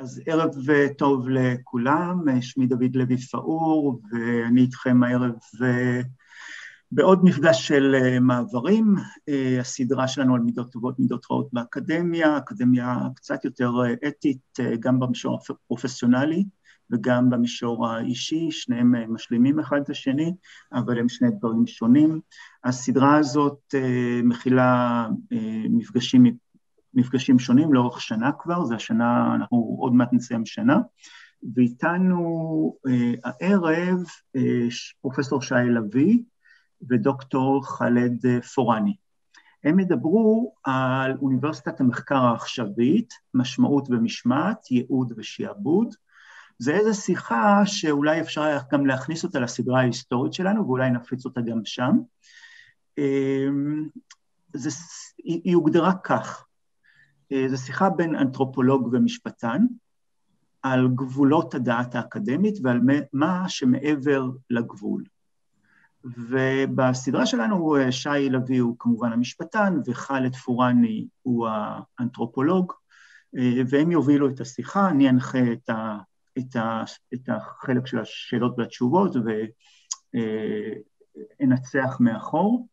אז ערב טוב לכולם, שמי דוד לוי פאור, ואני איתכם הערב בעוד מפגש של מעברים, הסדרה שלנו על מידות טובות, מידות רעות באקדמיה, אקדמיה קצת יותר אתית, גם במישור הפרופסיונלי וגם במישור האישי, שניהם משלימים אחד את השני, אבל הם שני דברים שונים. הסדרה הזאת מכילה מפגשים שונים לאורך שנה כבר, זה השנה, אנחנו עוד מעט נסיים שנה, ואיתנו הערב פרופסור שי לביא ודוקטור ח'אלד פוראני. הם ידברו על אוניברסיטת המחקר העכשווית, משמעות ומשמעת, ייעוד ושיעבוד. זה איזו שיחה שאולי אפשר גם להכניס אותה לסדרה ההיסטורית שלנו, ואולי נפיץ אותה גם שם. היא הוגדרה כך, זו שיחה בין אנתרופולוג ומשפטן, על גבולות הדעת האקדמית ועל מה שמעבר לגבול. ובסדרה שלנו שי לביא הוא כמובן המשפטן, וח'אלד פוראני הוא האנתרופולוג, והם יובילו את השיחה, אני אנחה את החלק של השאלות והתשובות, ואנצח מאחור.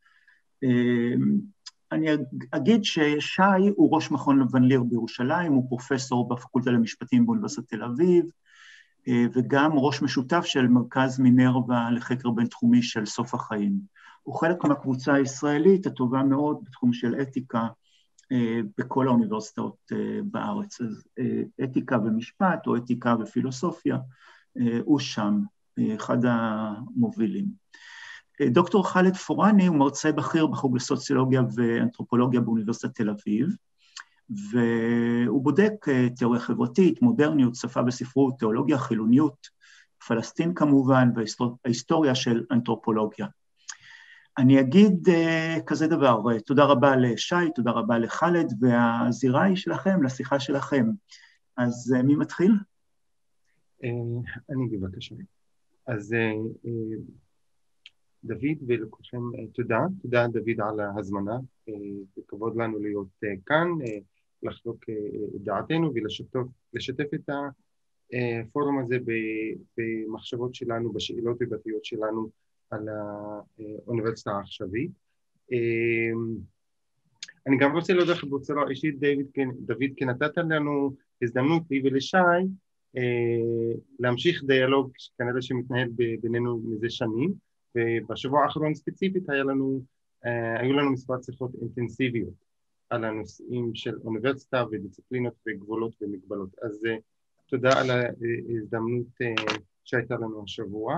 אני אגיד ששי הוא ראש מכון לבן-ליר בירושלים, הוא פרופסור בפקולטה למשפטים באוניברסיטת תל אביב, וגם ראש משותף של מרכז מינרווה לחקר בינתחומי של סוף החיים. הוא חלק מהקבוצה הישראלית הטובה מאוד בתחום של אתיקה בכל האוניברסיטאות בארץ. אז אתיקה ומשפט או אתיקה ופילוסופיה, הוא שם, אחד המובילים. דוקטור ח'אלד פוראני הוא מרצה בכיר בחוג לסוציולוגיה ואנתרופולוגיה באוניברסיטת תל אביב, והוא בודק תיאוריה חברתית, מודרניות, שפה וספרות, תיאולוגיה, חילוניות, פלסטין כמובן, וההיסטוריה של אנתרופולוגיה. אני אגיד כזה דבר, תודה רבה לשי, תודה רבה לח'אלד, והזירה היא שלכם, לשיחה שלכם. אז מי מתחיל? אני בבקשה. אז דוד ולכולכם תודה דוד על ההזמנה, וכבוד לנו להיות כאן, לחלוק את דעתנו ולשתף את הפורום הזה במחשבות שלנו, בשאלות ובתהיות שלנו על האוניברסיטה העכשווית. אני גם רוצה להודות בצורה אישית, דוד, כי נתת לנו הזדמנות לי ולשי להמשיך דיאלוג כנראה שמתנהל בינינו מזה שנים, ובשבוע האחרון ספציפית היו לנו מספר שיחות אינטנסיביות על הנושאים של אוניברסיטה ודיסציפלינות וגבולות ומגבלות. אז תודה על ההזדמנות שהייתה לנו השבוע,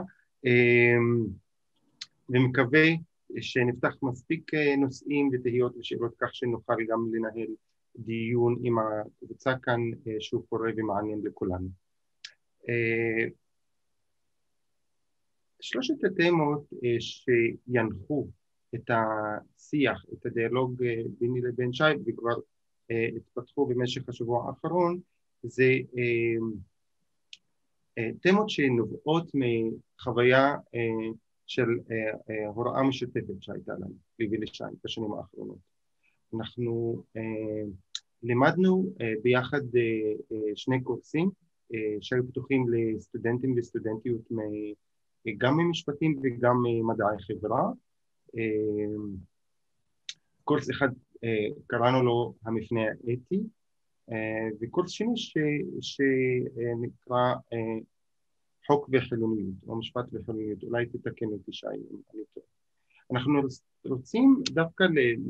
ומקווה שנפתח מספיק נושאים ותהיות ושאלות כך שנוכל גם לנהל דיון עם הקבוצה כאן שהוא קורא ומעניין לכולנו. שלושת התמות שינחו את השיח, את הדיאלוג ביני לבין שי, וכבר התפתחו במשך השבוע האחרון, זה תמות שנובעות מחוויה של הוראה משותפת שהייתה לנו, לי ולשי, בשנים האחרונות. אנחנו לימדנו ביחד שני קורסים שהיו פתוחים לסטודנטים וסטודנטיות גם ממשפטים וגם ממדעי חברה. קורס אחד קראנו לו המפנה האתי, וקורס שני שנקרא חוק וחילוניות, או משפט וחילוניות, אולי תתקן אותי שי אם אני טועה. אנחנו רוצים דווקא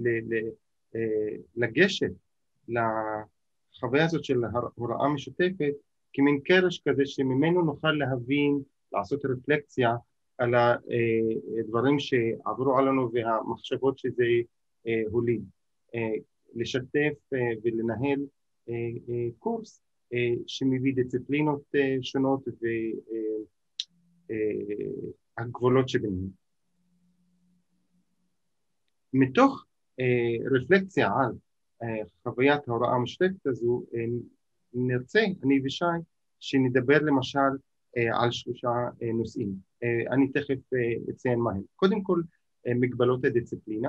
לגשת לחוויה הזאת של הוראה משותפת, כמין קרש כזה שממנו נוכל להבין, לעשות רפלקציה על הדברים שעברו עלינו והמחשבות שזה הוליד. לשתף ולנהל קורס שמביא דיסציפלינות שונות והגבולות שביניהם. מתוך רפלקציה על חוויית ההוראה המשותפת הזו, נרצה, אני ושי, שנדבר למשל על שלושה נושאים. אני תכף אציין מהם. קודם כל, מגבלות הדיסציפלינה,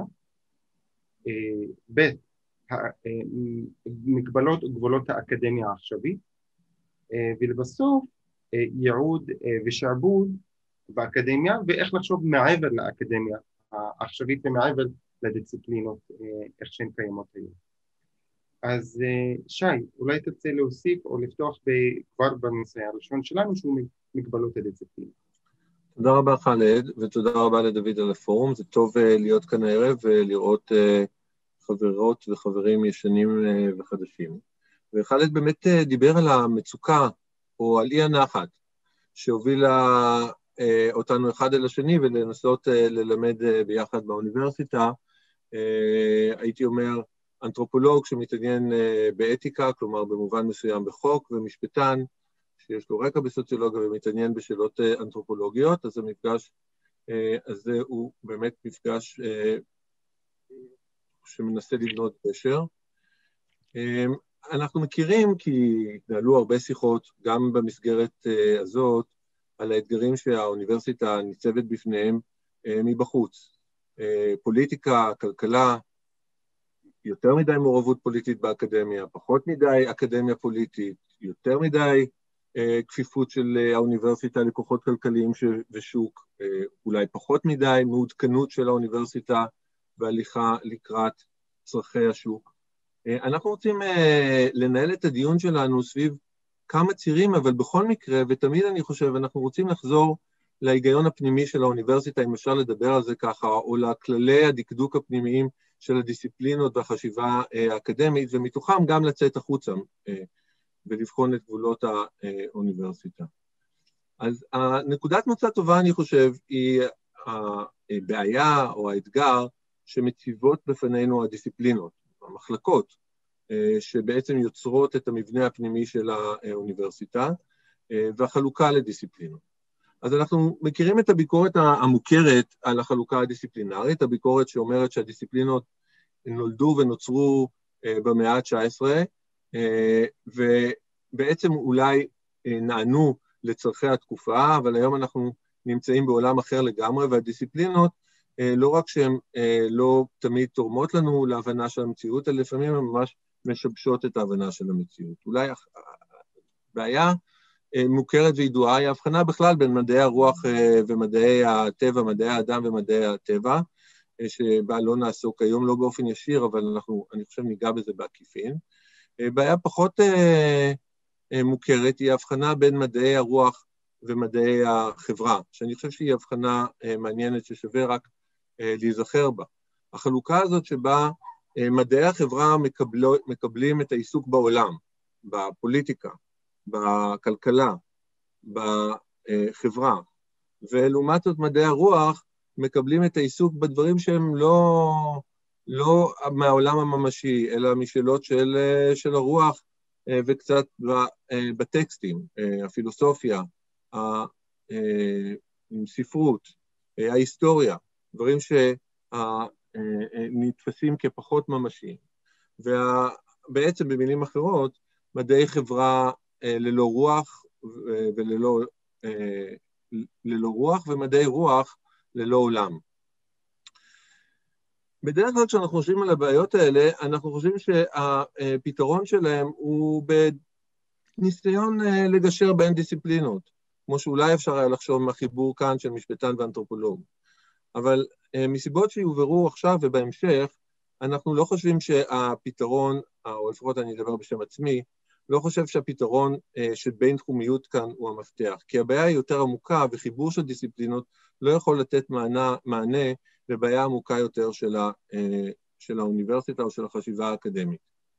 ב' מגבלות וגבולות האקדמיה העכשווית, ולבסוף ייעוד ושעבוד באקדמיה, ואיך לחשוב מעבר לאקדמיה העכשווית ומעבר לדיסציפלינות איך שהן קיימות היום. אז שי, אולי תרצה להוסיף או לפתוח כבר בנושא הראשון שלנו, שהוא מגבלות הדיסציפלינה. תודה רבה חאלד, ותודה רבה לדוד על הפורום. זה טוב להיות כאן הערב ולראות חברות וחברים ישנים וחדשים. וחאלד באמת דיבר על המצוקה או על אי הנחת שהובילה אותנו אחד אל השני ולנסות ללמד ביחד באוניברסיטה. הייתי אומר אנתרופולוג שמתעניין באתיקה, כלומר במובן מסוים בחוק, ומשפטן שיש לו רקע בסוציולוגיה ומתעניין בשאלות אנתרופולוגיות. אז המפגש הזה הוא באמת מפגש שמנסה לבנות קשר. אנחנו מכירים כי התנהלו הרבה שיחות גם במסגרת הזאת על האתגרים שהאוניברסיטה ניצבת בפניהם מבחוץ. פוליטיקה, כלכלה, יותר מדי מעורבות פוליטית באקדמיה, פחות מדי אקדמיה פוליטית, יותר מדי כפיפות של האוניברסיטה לכוחות כלכליים ושוק, אולי פחות מדי מעודכנות של האוניברסיטה בהליכה לקראת צרכי השוק. אנחנו רוצים לנהל את הדיון שלנו סביב כמה צירים, אבל בכל מקרה, ותמיד אני חושב, אנחנו רוצים לחזור להיגיון הפנימי של האוניברסיטה, אם אפשר לדבר על זה ככה, או לכללי הדקדוק הפנימיים של הדיסציפלינות והחשיבה האקדמית, ומתוכם גם לצאת החוצה ולבחון את גבולות האוניברסיטה. אז הנקודת מוצא טובה, אני חושב, היא הבעיה או האתגר שמציבות בפנינו הדיסציפלינות, המחלקות, שבעצם יוצרות את המבנה הפנימי של האוניברסיטה, והחלוקה לדיסציפלינות. אז אנחנו מכירים את הביקורת המוכרת על החלוקה הדיסציפלינרית, הביקורת שאומרת שהדיסציפלינות נולדו ונוצרו במאה ה-19, ובעצם אולי נענו לצרכי התקופה, אבל היום אנחנו נמצאים בעולם אחר לגמרי, והדיסציפלינות, לא רק שהן לא תמיד תורמות לנו להבנה של המציאות, אלא לפעמים הן ממש משבשות את ההבנה של המציאות. אולי בעיה מוכרת וידועה היא ההבחנה בכלל בין מדעי הרוח ומדעי הטבע, מדעי האדם ומדעי הטבע, שבה לא נעסוק היום לא באופן ישיר, אבל אני חושב ניגע בזה בעקיפין. בעיה פחות מוכרת היא ההבחנה בין מדעי הרוח ומדעי החברה, שאני חושב שהיא הבחנה מעניינת ששווה רק להיזכר בה. החלוקה הזאת שבה מדעי החברה מקבלים את העיסוק בעולם, בפוליטיקה, בכלכלה, בחברה, ולעומת זאת מדעי הרוח מקבלים את העיסוק בדברים שהם לא מהעולם הממשי, אלא משאלות של הרוח וקצת בטקסטים, הפילוסופיה, הספרות, ההיסטוריה, דברים שנתפסים כפחות ממשיים. ובעצם במילים אחרות, מדעי חברה ללא רוח ללא רוח, ומדעי רוח ללא עולם. בדרך כלל כשאנחנו חושבים על הבעיות האלה, אנחנו חושבים שהפתרון שלהם הוא בניסיון לגשר בין דיסציפלינות, כמו שאולי אפשר היה לחשוב מהחיבור כאן של משפטן ואנתרופולוג. אבל מסיבות שיובהרו עכשיו ובהמשך, אנחנו לא חושבים שהפתרון, או לפחות אני אדבר בשם עצמי, לא חושב שהפתרון של בין תחומיות כאן הוא המפתח, כי הבעיה היא יותר עמוקה, וחיבור של דיסציפלינות לא יכול לתת מענה לבעיה עמוקה יותר של האוניברסיטה או של החשיבה האקדמית.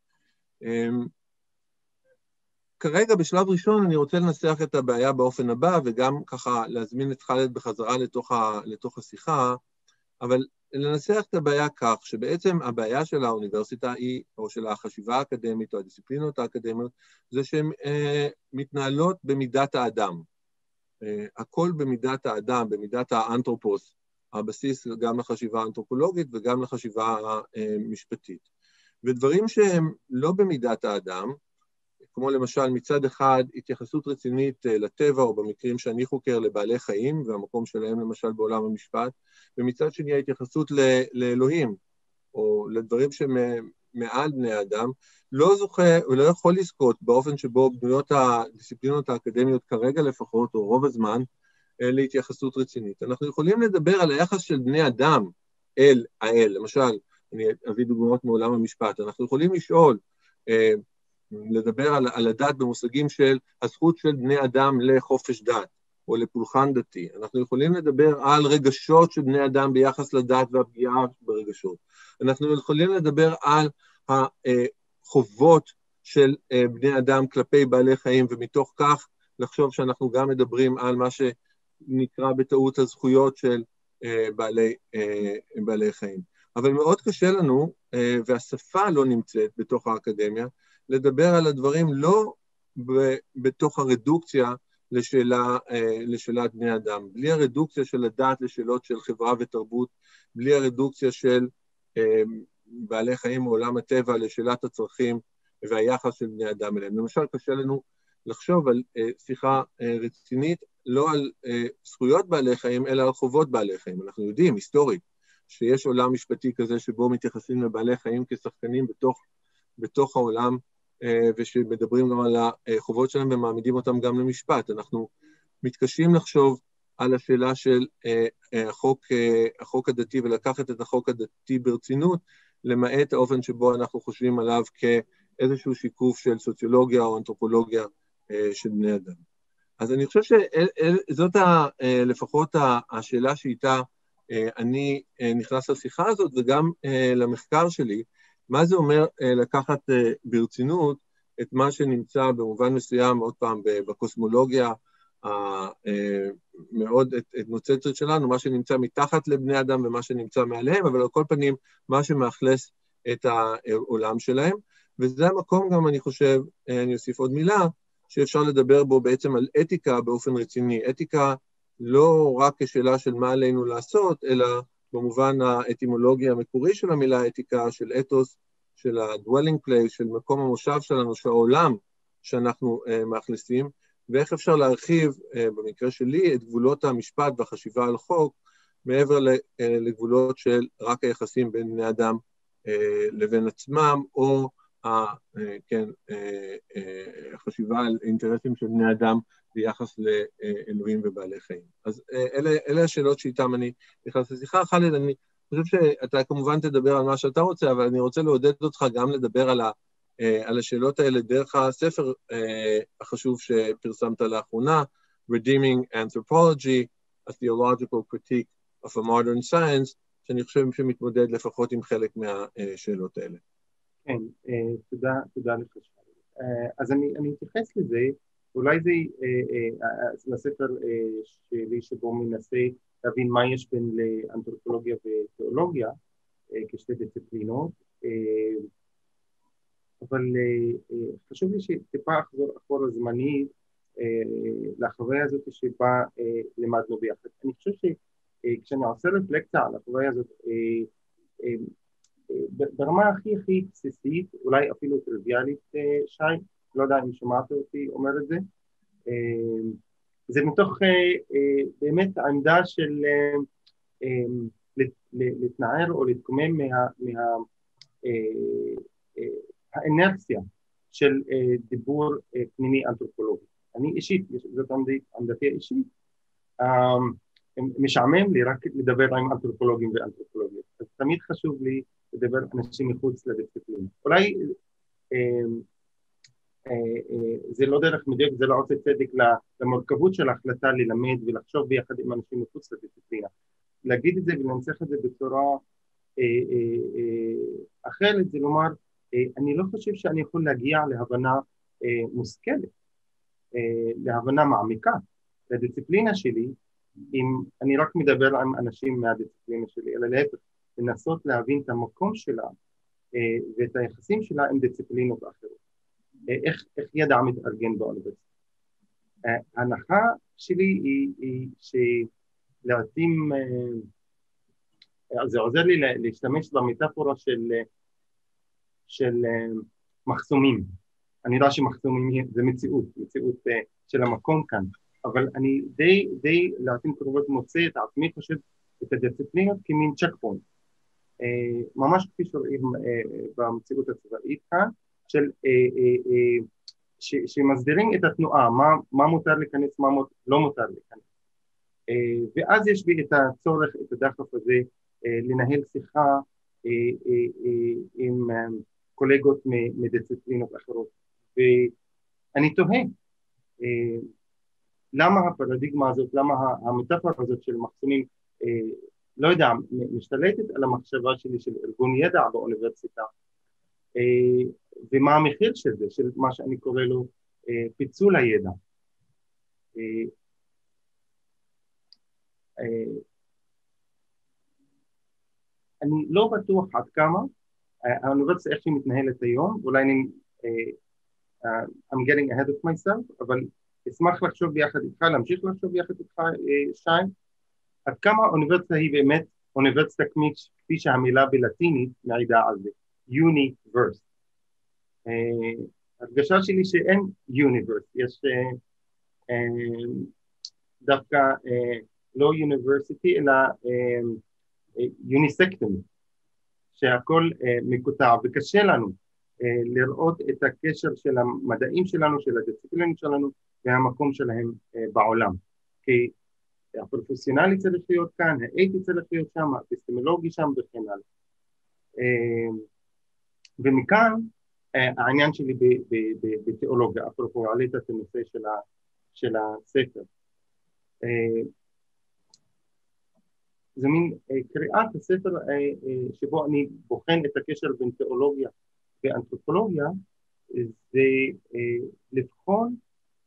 כרגע בשלב ראשון אני רוצה לנסח את הבעיה באופן הבא, וגם ככה להזמין את חאלד בחזרה לתוך השיחה, אבל לנסח את הבעיה כך, שבעצם הבעיה של האוניברסיטה היא, או של החשיבה האקדמית או הדיסציפלינות האקדמיות, זה שהן מתנהלות במידת האדם. הכל במידת האדם, במידת האנתרופוס, הבסיס גם לחשיבה האנתרופולוגית וגם לחשיבה המשפטית. ודברים שהם לא במידת האדם, כמו למשל מצד אחד התייחסות רצינית לטבע, או במקרים שאני חוקר לבעלי חיים, והמקום שלהם למשל בעולם המשפט, ומצד שני ההתייחסות לאלוהים, או לדברים מעל בני האדם, לא זוכה ולא יכול לזכות באופן שבו בנויות הדיסציפלינות האקדמיות כרגע לפחות, או רוב הזמן, להתייחסות רצינית. אנחנו יכולים לדבר על היחס של בני אדם אל האל, למשל, אני אביא דוגמאות מעולם המשפט, אנחנו יכולים לשאול, לדבר על הדת במושגים של הזכות של בני אדם לחופש דת, או לפולחן דתי. אנחנו יכולים לדבר על רגשות של בני אדם ביחס לדת והפגיעה ברגשות. אנחנו יכולים לדבר על החובות של בני אדם כלפי בעלי חיים, ומתוך כך לחשוב שאנחנו גם מדברים על מה שנקרא בטעות הזכויות של בעלי חיים. אבל מאוד קשה לנו, והשפה לא נמצאת בתוך האקדמיה, לדבר על הדברים לא בתוך הרדוקציה לשאלת בני אדם. בלי הרדוקציה של הדת לשאלות של חברה ותרבות, בלי הרדוקציה של בעלי חיים מעולם הטבע לשאלת הצרכים והיחס של בני אדם אליהם. למשל, קשה לנו לחשוב על שיחה רצינית, לא על זכויות בעלי חיים, אלא על חובות בעלי חיים. אנחנו יודעים, היסטורית, שיש עולם משפטי כזה שבו מתייחסים לבעלי חיים כשחקנים בתוך העולם, ושמדברים גם על החובות שלהם ומעמידים אותם גם למשפט. אנחנו מתקשים לחשוב על השאלה של החוק הדתי, ולקחת את החוק הדתי ברצינות, למעט האופן שבו אנחנו חושבים עליו כאיזשהו שיקוף של סוציולוגיה או אנתרופולוגיה של בני אדם. אז אני חושב שזאת לפחות השאלה שאיתה אני נכנס לשיחה הזאת, וגם למחקר שלי, מה זה אומר לקחת ברצינות את מה שנמצא במובן מסוים, עוד פעם, בקוסמולוגיה מאוד נוצצת שלנו, מה שנמצא מתחת לבני אדם ומה שנמצא מעליהם, אבל על כל פנים, מה שמאכלס את העולם שלהם, וזה המקום גם, אני חושב, אני אוסיף עוד מילה, שאפשר לדבר בו בעצם על אתיקה באופן רציני. אתיקה לא רק כשאלה של מה עלינו לעשות, אלא במובן האטימולוגי המקורי של המילה אתיקה, של אתוס, של ה-dwelling place, של מקום המושב שלנו, של העולם שאנחנו מאכלסים, ואיך אפשר להרחיב, במקרה שלי, את גבולות המשפט והחשיבה על חוק, מעבר לגבולות של רק היחסים בין בני אדם לבין עצמם, או החשיבה על אינטרסים של בני אדם ביחס לאלוהים ובעלי חיים. אז אלה השאלות שאיתם אני נכנס לשיחה. חאלד, אני חושב שאתה כמובן תדבר על מה שאתה רוצה, אבל אני רוצה לעודד אותך גם לדבר על השאלות האלה דרך הספר החשוב שפרסמת לאחרונה, Redeeming Anthropology, a Theological Critique of a Modern Science, שאני חושב שמתמודד לפחות עם חלק מהשאלות האלה. כן, תודה לך. אז אני אתייחס לזה, אולי זה לספר שלי שבו מנסה להבין מה יש בין לאנתרופולוגיה ותיאולוגיה כשתי דיסציפלינות, אבל חשוב לי שטיפה אחורה זמנית לחוויה הזאת שבה למדנו ביחד. אני חושב שכשאני עושה רפלקציה על החוויה הזאת, ברמה הכי בסיסית, אולי אפילו טריוויאלית, שי, לא יודע אם שמעת אותי אומר את זה, זה מתוך באמת העמדה של להתנער או להתקומם האנרציה של דיבור פנימי אנתרופולוגי. אני אישית, זאת עמדתי האישית, משעמם לי רק לדבר עם אנתרופולוגים ואנתרופולוגים. אז תמיד חשוב לי לדבר אנשים מחוץ לדיסציפלינה. אולי זה לא דרך מדויק, זה לא עושה צדק למורכבות של ההחלטה ללמד ולחשוב ביחד עם אנשים מחוץ לדיסציפלינה. להגיד את זה ולנצח את זה בצורה אחרת, זה לומר, אני לא חושב שאני יכול להגיע להבנה מושכלת, להבנה מעמיקה. לדיסציפלינה שלי, אם אני רק מדבר עם אנשים מהדיסציפלינה שלי, אלא להפך, לנסות להבין את המקום שלה ואת היחסים שלה עם דיסציפלינות אחרות. איך ידע מתארגן באוניברסיטה. ההנחה שלי היא שלעתים, זה עוזר לי להשתמש במטאפורה של מחסומים. אני יודע שמחסומים זה מציאות של המקום כאן, אבל אני די לעתים קרובות מוצא את עצמי חושב את הדיסציפלינות כמין צ'ק פוינט. ממש כפי שרואים במציאות הצבאית כאן, שמסדירים את התנועה, מה מותר להיכנס, מה לא מותר להיכנס. ואז יש בי את הצורך, את הדחף הזה, לנהל שיחה עם קולגות מדיסציפלינות אחרות. ואני תוהה, למה הפרדיגמה הזאת, למה המטאפורה הזאת של מחסומים, לא יודע, משתלטת על המחשבה שלי של ארגון ידע באוניברסיטה, ומה המחיר של זה, של מה שאני קורא לו פיצול הידע. אני לא בטוח עד כמה האוניברסיטה איך שהיא מתנהלת היום, אולי אני I'm getting ahead of myself, אבל אשמח לחשוב ביחד איתך, להמשיך לחשוב ביחד איתך, שי, עד כמה האוניברסיטה היא באמת אוניברסיטה כפי שהמילה בלטינית מעידה על זה, Universe. הרגשה שלי שאין Universe, יש דווקא לא University, אלא Unisectomy, שהכל מקוטע, וקשה לנו לראות את הקשר של המדעים שלנו, של הדיסציפלינות שלנו, והמקום שלהם בעולם. כי הפרופסיונלי צריך להיות כאן, האתי צריך להיות שם, האפיסטמולוגי שם וכן הלאה. ומכאן העניין שלי בתיאולוגיה, אפרופו עלית את הנושא של הספר. זה מין קריאת הספר שבו אני בוחן את הקשר בין תיאולוגיה ואנתרופולוגיה, זה לבחון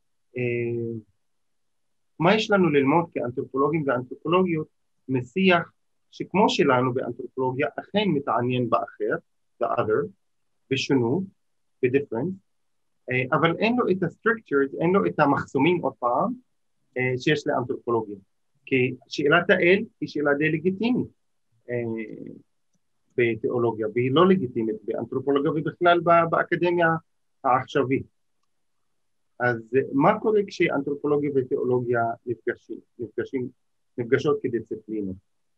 מה יש לנו ללמוד כאנתרופולוגים ואנתרופולוגיות משיח שכמו שלנו באנתרופולוגיה אכן מתעניין באחר, באחר, בשונות, בדיפרנס, אבל אין לו את הסטרקצ'רס, אין לו את המחסומים עוד פעם שיש לאנתרופולוגיה. כי שאלת האל היא שאלה די לגיטימית בתיאולוגיה, והיא לא לגיטימית באנתרופולוגיה ובכלל באקדמיה העכשווית. אז מה קורה כשאנתרופולוגיה ותיאולוגיה נפגשות כדיסציפלינות?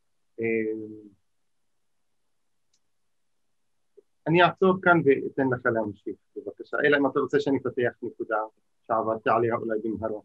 אני אעצור כאן ואתן לך להמשיך, בבקשה. אלא אם אתה רוצה שאני פתח נקודה שעברתי עליה אולי במהרה.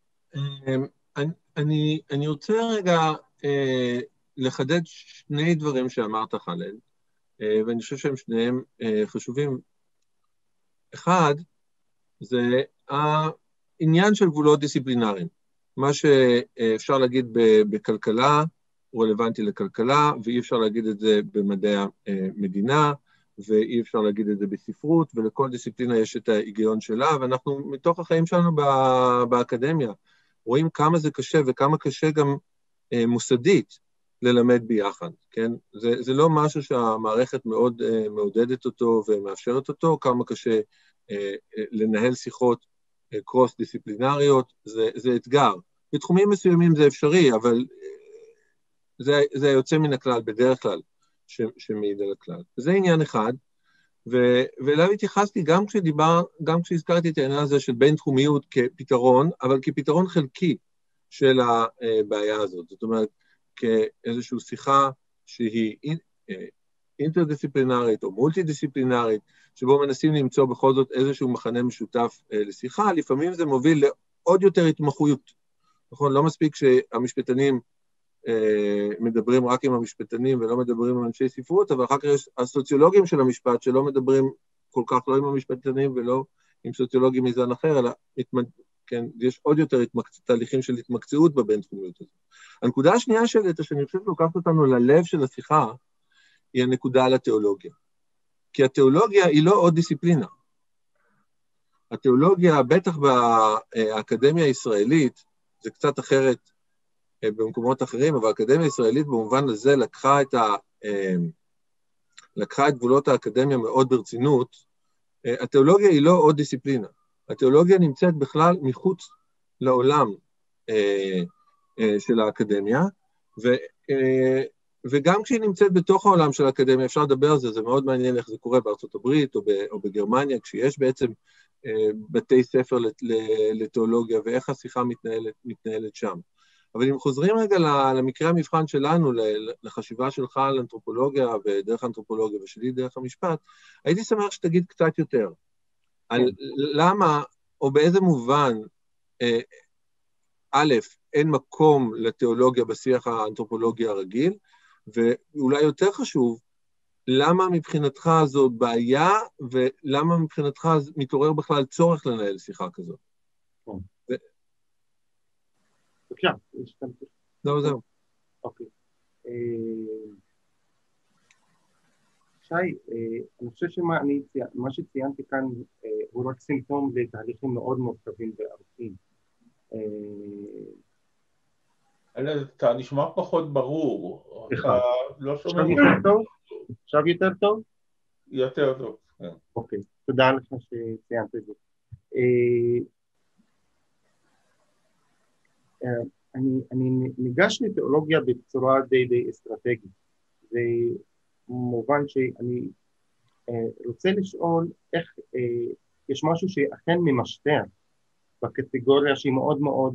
אני רוצה רגע לחדד שני דברים שאמרת, חלל, ואני חושב שהם שניהם חשובים. אחד, זה העניין של גבולות דיסציפלינריים. מה שאפשר להגיד בכלכלה הוא רלוונטי לכלכלה, ואי אפשר להגיד את זה במדעי המדינה, ואי אפשר להגיד את זה בספרות, ולכל דיסציפלינה יש את ההיגיון שלה, ואנחנו מתוך החיים שלנו באקדמיה, רואים כמה זה קשה וכמה קשה גם מוסדית ללמד ביחד, כן? זה לא משהו שהמערכת מאוד מעודדת אותו ומאפשרת אותו, כמה קשה לנהל שיחות קרוס-דיסציפלינריות, זה אתגר. בתחומים מסוימים זה אפשרי, אבל זה יוצא מן הכלל בדרך כלל שמעיד על הכלל. זה עניין אחד, ואליו התייחסתי גם כשהזכרתי את העניין הזה של בין תחומיות כפתרון, אבל כפתרון חלקי של הבעיה הזאת. זאת אומרת, כאיזושהי שיחה שהיא אינטרדיסציפלינרית או מולטי-דיסציפלינרית, שבו מנסים למצוא בכל זאת איזשהו מחנה משותף לשיחה, לפעמים זה מוביל לעוד יותר התמחויות. נכון? לא מספיק שהמשפטנים מדברים רק עם המשפטנים ולא מדברים עם אנשי ספרות, אבל אחר כך יש הסוציולוגים של המשפט שלא מדברים כל כך לא עם המשפטנים ולא עם סוציולוגים מזן אחר, אלא כן, יש עוד יותר תהליכים של התמקצעות בבין-תחומיות הזאת. הנקודה השנייה שאני חושב לוקחת אותנו ללב של השיחה, היא הנקודה על התיאולוגיה. כי התיאולוגיה היא לא עוד דיסציפלינה. התיאולוגיה, בטח באקדמיה הישראלית, זה קצת אחרת במקומות אחרים, אבל האקדמיה הישראלית במובן הזה לקחה את גבולות האקדמיה מאוד ברצינות. התיאולוגיה היא לא עוד דיסציפלינה. התיאולוגיה נמצאת בכלל מחוץ לעולם של האקדמיה, וגם כשהיא נמצאת בתוך העולם של האקדמיה, אפשר לדבר על זה, זה מאוד מעניין איך זה קורה בארצות הברית או בגרמניה, כשיש בעצם בתי ספר לתיאולוגיה, ואיך השיחה מתנהלת שם. אבל אם חוזרים רגע למקרה המבחן שלנו, לחשיבה שלך על אנתרופולוגיה ודרך אנתרופולוגיה ושלי דרך המשפט, הייתי שמח שתגיד קצת יותר על למה או באיזה מובן, א', אין מקום לתיאולוגיה בשיח האנתרופולוגי הרגיל, ואולי יותר חשוב, למה מבחינתך זו בעיה, ולמה מבחינתך מתעורר בכלל צורך לנהל שיחה כזאת? בבקשה. זהו. אוקיי. שי, אני חושב שמה שציינתי כאן הוא רק סימפטום לתהליכים מאוד מורכבים וארוכים. אתה נשמע פחות ברור. אתה לא שומע. עכשיו יותר טוב? יותר טוב. אוקיי, תודה לך שציינת את זה. אני ניגש לתיאולוגיה בצורה די אסטרטגית. זה מובן שאני רוצה לשאול איך יש משהו שאכן ממשטר בקטגוריה שהיא מאוד מאוד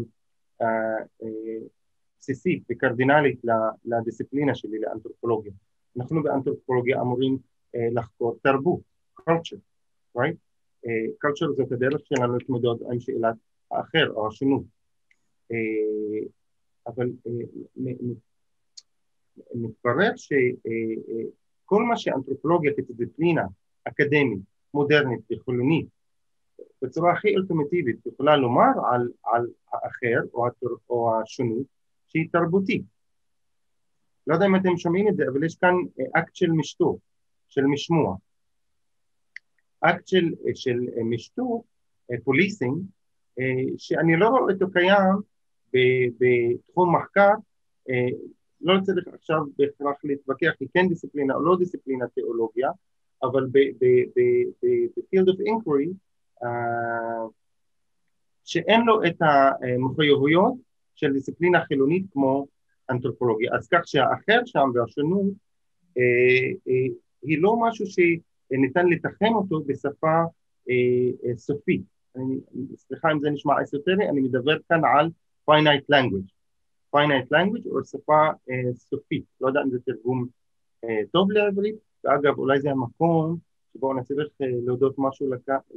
בסיסית וקרדינלית לדיסציפלינה שלי, לאנתרופולוגיה. אנחנו באנתרופולוגיה אמורים לחקור תרבות, culture, right? culture זאת הדרך שלנו להתמודד עם שאלת האחר או השונות. אבל מתברר שכל מה שאנתרופולוגיה כדיסציפלינה אקדמית, מודרנית וחילונית, בצורה הכי אולטימטיבית יכולה לומר על האחר או השונות שהיא תרבותית. לא יודע אם אתם שומעים את זה, אבל יש כאן אקט של משטור, של משמוע. אקט של משטור, פוליסינג, שאני לא רואה אותו קיים בתחום מחקר, לא צריך עכשיו בהכרח להתווכח כי כן דיסציפלינה או לא דיסציפלינה תיאולוגיה, אבל ב-field of inquiry, שאין לו את המחויבויות של דיסציפלינה חילונית כמו אנתרופולוגיה. אז כך שהאחר שם והשונות היא לא משהו שניתן לתחם אותו בשפה סופית. סליחה אם זה נשמע אסוטרי, אני מדבר כאן על finite language. finite language או שפה סופית. לא יודע אם זה תרגום טוב לעברית, ואגב אולי זה המקום שבו אני צריך להודות משהו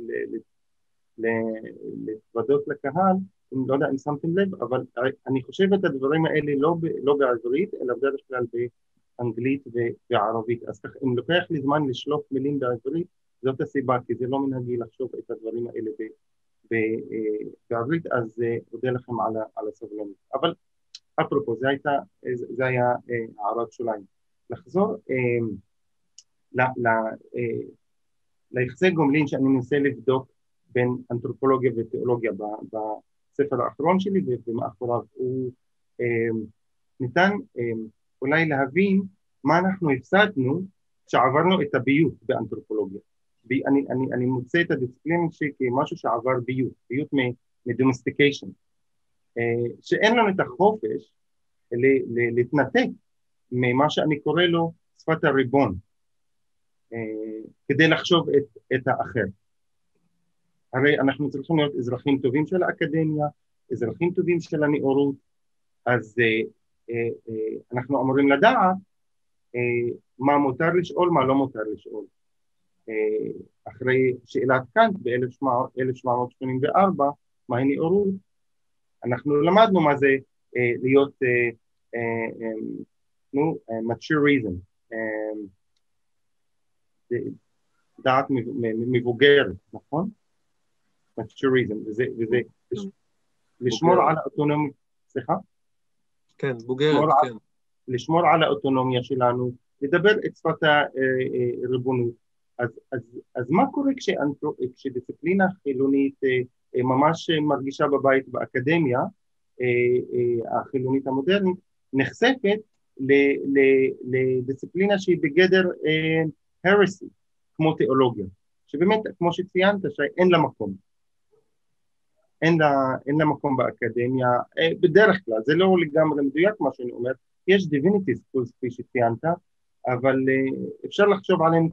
להתוודות לקהל, לא יודע אם שמתם לב, אבל אני חושב את הדברים האלה לא בעברית, אלא בדרך כלל באנגלית וערבית. אז כך, אם לוקח לי זמן לשלוף מילים בעברית, זאת הסיבה, כי זה לא מנהגי לחשוב את הדברים האלה בעברית, אז אודה לכם על הסבלנות. אבל אפרופו, זה היה הערת שוליים. לחזור ליחסי גומלין שאני מנסה לבדוק בין אנתרופולוגיה ותיאולוגיה בספר האחרון שלי ומאחוריו, הוא ניתן אולי להבין מה אנחנו הפסדנו כשעברנו את הביות באנתרופולוגיה. אני מוצא את הדיסציפלינה כמשהו שעבר ביות מדומסטיקיישן, שאין לנו את החופש להתנתק ממה שאני קורא לו שפת הריבון, כדי לחשוב את האחר. הרי אנחנו צריכים להיות אזרחים טובים של האקדמיה, אזרחים טובים של הנאורות, אז אנחנו אמורים לדעת מה מותר לשאול, מה לא מותר לשאול. אחרי שאלת קאנט ב-1784, מהי נאורות, אנחנו למדנו מה זה להיות mature reason, דעת מבוגרת, נכון? mature reason, וזה לשמור על האוטונומיה, סליחה? כן, בוגרת, כן. לשמור על האוטונומיה שלנו, לדבר את שפת הריבונות. אז מה קורה כשדיסציפלינה חילונית ממש מרגישה בבית באקדמיה, החילונית המודרנית, נחשפת לדיסציפלינה שהיא בגדר הרסי, כמו תיאולוגיה, שבאמת, כמו שציינת, שאין לה מקום. אין לה מקום באקדמיה, בדרך כלל, זה לא לגמרי מדויק מה שאני אומר, יש divinity schools כפי שציינת, אבל אפשר לחשוב עליהם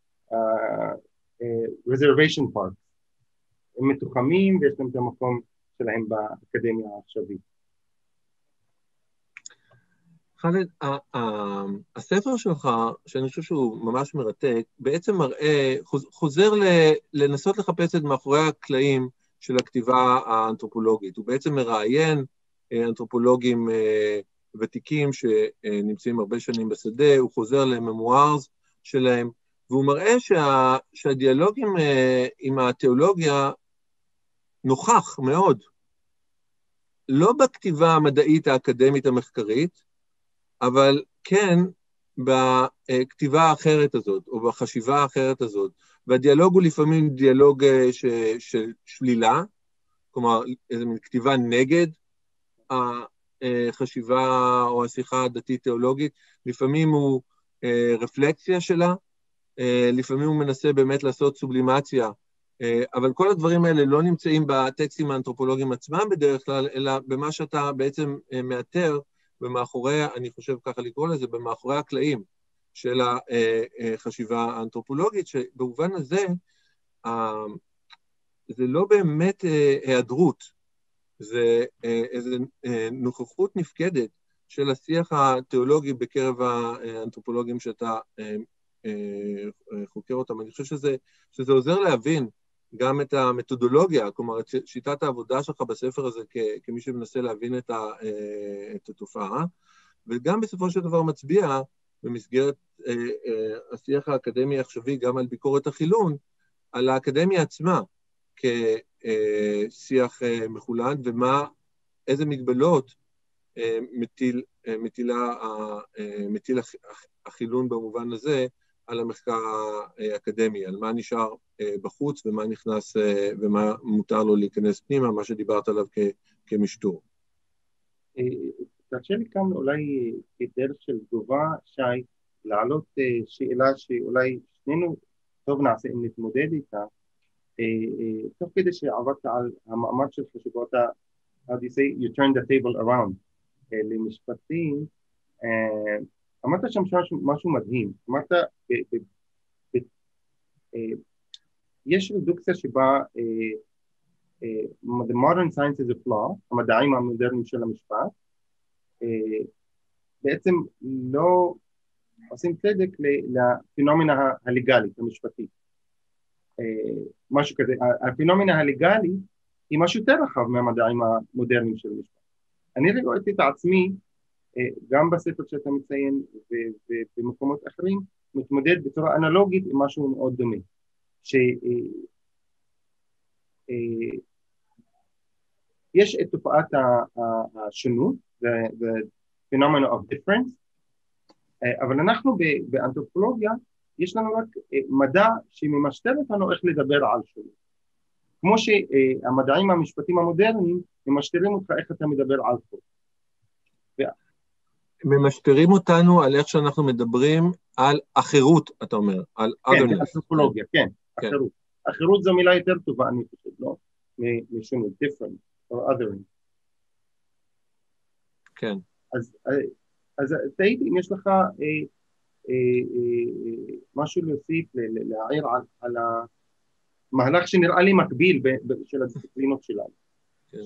reservation parks. הם מתוחמים ויש להם את המקום שלהם באקדמיה העכשווית. חאלד, הספר שלך, שאני חושב שהוא ממש מרתק, בעצם מראה, חוזר לנסות לחפש את מאחורי הקלעים של הכתיבה האנתרופולוגית. הוא בעצם מראיין אנתרופולוגים ותיקים שנמצאים הרבה שנים בשדה, הוא חוזר לממוארס שלהם, והוא מראה שהדיאלוג עם התיאולוגיה נוכח מאוד, לא בכתיבה המדעית האקדמית המחקרית, אבל כן בכתיבה האחרת הזאת, או בחשיבה האחרת הזאת, והדיאלוג הוא לפעמים דיאלוג של שלילה, כלומר, איזו מין כתיבה נגד החשיבה או השיחה הדתית-תיאולוגית, לפעמים הוא רפלקציה שלה, לפעמים הוא מנסה באמת לעשות סובלימציה, אבל כל הדברים האלה לא נמצאים בטקסטים האנתרופולוגיים עצמם בדרך כלל, אלא במה שאתה בעצם מאתר, במאחורי, אני חושב ככה לקרוא לזה, במאחורי הקלעים של החשיבה האנתרופולוגית, שבמובן הזה, זה לא באמת היעדרות, זה איזו נוכחות נפקדת של השיח התיאולוגי בקרב האנתרופולוגים שאתה חוקר אותם. אני חושב שזה עוזר להבין גם את המתודולוגיה, כלומר, את שיטת העבודה שלך בספר הזה כמי שמנסה להבין את התופעה, וגם בסופו של דבר מצביע במסגרת השיח האקדמי העכשווי גם על ביקורת החילון, על האקדמיה עצמה כשיח מחולן, איזה מגבלות מטיל החילון במובן הזה, על המחקר האקדמי, על מה נשאר בחוץ ומה נכנס ומה מותר לו להיכנס פנימה, מה שדיברת עליו כמשטור. תרשה לי כאן אולי כדרך של תגובה, שי, להעלות שאלה שאולי שנינו טוב נעשה אם נתמודד איתה, תוך כדי שעבדת על המאמר שלך שבו אתה, how do you say, you turn the table around, למשפטים, אמרת שם משהו מדהים, אמרת, יש רדוקציה שבה the modern science is a flaw, המדעים המודרניים של המשפט, בעצם לא עושים צדק לפנומנה הלגלית, המשפטית. משהו כזה, הפנומנה הלגלית היא משהו יותר רחב מהמדעים המודרניים של המשפט. אני ראיתי את עצמי, גם בספר שאתה מציין ובמקומות אחרים, מתמודד בצורה אנלוגית עם משהו מאוד דומה. יש את תופעת השונות, the phenomena of difference, אבל אנחנו באנתרופולוגיה, יש לנו רק מדע שממשטר אותנו איך לדבר על שונות. כמו שהמדעים המשפטיים המודרניים, ממשטרים אותך איך אתה מדבר על חוק. ממשטרים אותנו על איך שאנחנו מדברים על אחרות, אתה אומר, על otherness. כן, אנתרופולוגיה, כן, אחרות. אחרות זו מילה יותר טובה, אני חושב, לא? משונות, different, or othering. כן. אז תהיתי, אם יש לך משהו להוסיף, להעיר על המהלך שנראה לי מקביל של הדיסציפלינות שלנו. כן.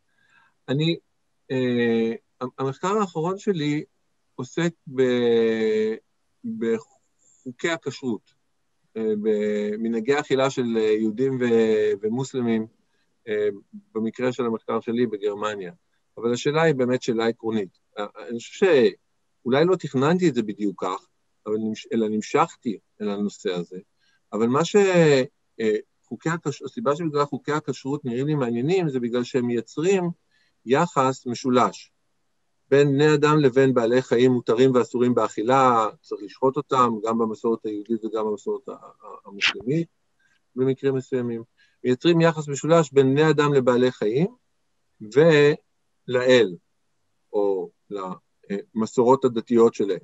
המחקר האחרון שלי עוסק בחוקי הכשרות, במנהגי האכילה של יהודים ומוסלמים, במקרה של המחקר שלי בגרמניה. אבל השאלה היא באמת שאלה עקרונית. אני חושב שאולי לא תכננתי את זה בדיוק כך, אלא נמשכתי אל הנושא הזה. אבל מה הסיבה שבגלל חוקי הכשרות נראים לי מעניינים, זה בגלל שהם מייצרים יחס משולש. בין בני אדם לבין בעלי חיים מותרים ואסורים באכילה, צריך לשחוט אותם, גם במסורת היהודית וגם במסורת המוסלמית, במקרים מסוימים. מייצרים יחס משולש בין בני אדם לבעלי חיים, ולאל, או למסורות הדתיות שלהם.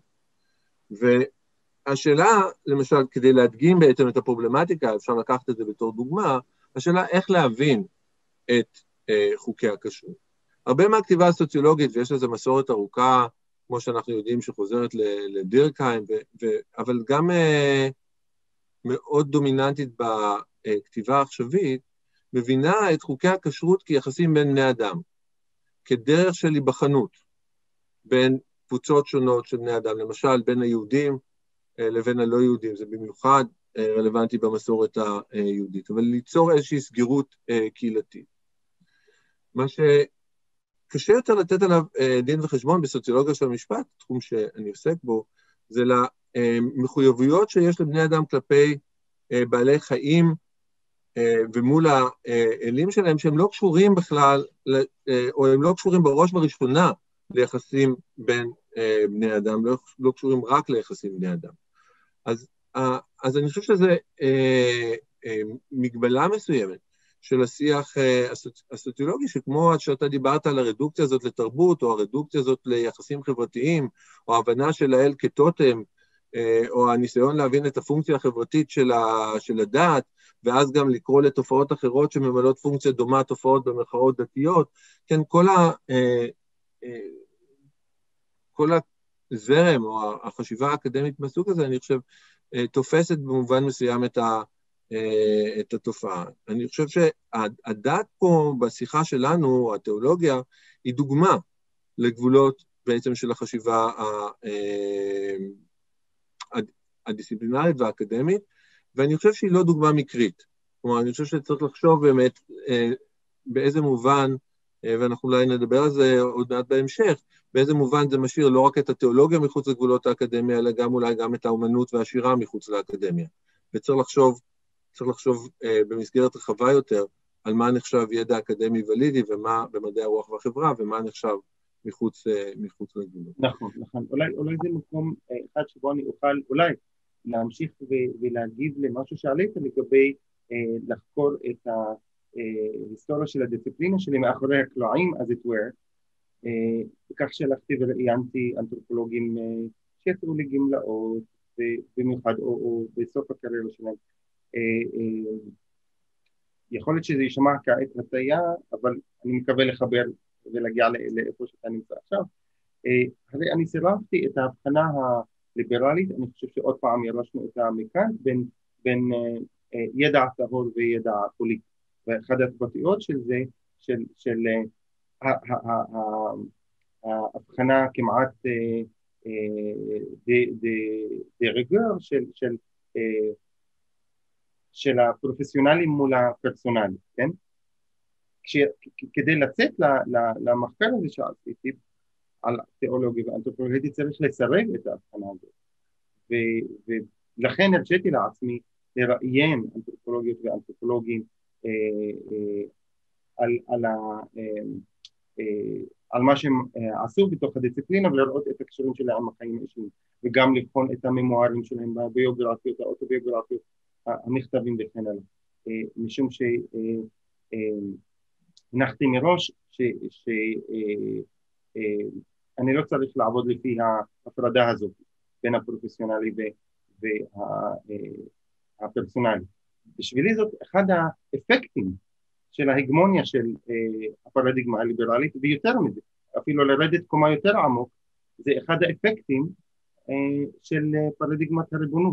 והשאלה, למשל, כדי להדגים בעצם את הפרובלמטיקה, אפשר לקחת את זה בתור דוגמה, השאלה איך להבין את חוקי הכשרות. הרבה מהכתיבה הסוציולוגית, ויש לזה מסורת ארוכה, כמו שאנחנו יודעים, שחוזרת לדירקהיים, אבל גם מאוד דומיננטית בכתיבה העכשווית, מבינה את חוקי הכשרות כיחסים בין בני אדם, כדרך של היבחנות בין קבוצות שונות של בני אדם, למשל בין היהודים לבין הלא יהודים, זה במיוחד רלוונטי במסורת היהודית, אבל ליצור איזושהי סגירות קהילתית. מה שקשה יותר לתת עליו דין וחשבון בסוציולוגיה של המשפט, תחום שאני עוסק בו, זה למחויבויות שיש לבני אדם כלפי בעלי חיים, ומול האלים שלהם, שהם לא קשורים בכלל, או הם לא קשורים בראש וראשונה ליחסים בין בני אדם, לא קשורים רק ליחסים בני אדם. אז אני חושב שזה מגבלה מסוימת של השיח הסוציולוגי, שכמו שאתה דיברת על הרדוקציה הזאת לתרבות, או הרדוקציה הזאת ליחסים חברתיים, או ההבנה של האל כטוטם, או הניסיון להבין את הפונקציה החברתית של הדעת, ואז גם לקרוא לתופעות אחרות שממלאות פונקציה דומה, תופעות במרכאות דתיות, כן, כל הזרם או החשיבה האקדמית בסוג הזה, אני חושב, תופסת במובן מסוים את התופעה. אני חושב שהדת פה בשיחה שלנו, התיאולוגיה, היא דוגמה לגבולות בעצם של החשיבה הדיסציפלינרית והאקדמית, ואני חושב שהיא לא דוגמה מקרית. כלומר, אני חושב שצריך לחשוב באמת באיזה מובן, ואנחנו אולי נדבר על זה עוד מעט בהמשך, באיזה מובן זה משאיר לא רק את התיאולוגיה מחוץ לגבולות האקדמיה, אלא גם אולי גם את האומנות והשירה מחוץ לאקדמיה. וצריך לחשוב במסגרת רחבה יותר, על מה נחשב ידע אקדמי ולידי, ומה במדעי הרוח והחברה, ומה נחשב מחוץ לגבולות. נכון. אולי זה מקום אחד שבו אני אוכל אולי להמשיך ולהגיב למשהו שעלית לגבי לחקור את ההיסטוריה של הדיסציפלינה שלי מאחורי הקלעים, as it were, וכך שהלכתי וראיינתי אנתרופולוגים שיצאו לגמלאות, במיוחד או בסוף הקריירה שלהם. יכול להיות שזה יישמע כעת הטעיה, אבל אני מקווה לחבר ולהגיע לאיפה שאתה נמצא עכשיו. הרי אני סירבתי את ההבחנה הליברלית, אני חושב שעוד פעם ירשנו אותה מכאן, בין ידע טהור וידע פוליטי. ואחת התבטאויות של זה, של ההבחנה כמעט דה-ריגור של הפרופסיונלים מול הפרסונלי, כן? כדי לצאת למחקר הזה שעשיתי על תיאולוגיה ואנתרופולוגיה, הייתי צריך לסרב את ההבחנה הזאת. ולכן הרשיתי לעצמי לראיין אנתרופולוגיות ואנתרופולוגים על מה שהם עשו בתוך הדיסציפלינה, ולראות את הקשרים שלהם עם החיים האישיים, וגם לבחון את הממוארים שלהם, הביוגרפיות, האוטוביוגרפיות, המכתבים וכן הלאה. משום שהנחתי מראש שאני לא צריך לעבוד לפי ההפרדה הזאת בין הפרופסיונלי והפרסונלי. בשבילי זאת אחד האפקטים של ההגמוניה של הפרדיגמה הליברלית, ויותר מזה, אפילו לרדת קומה יותר עמוק, זה אחד האפקטים של פרדיגמת הריבונות.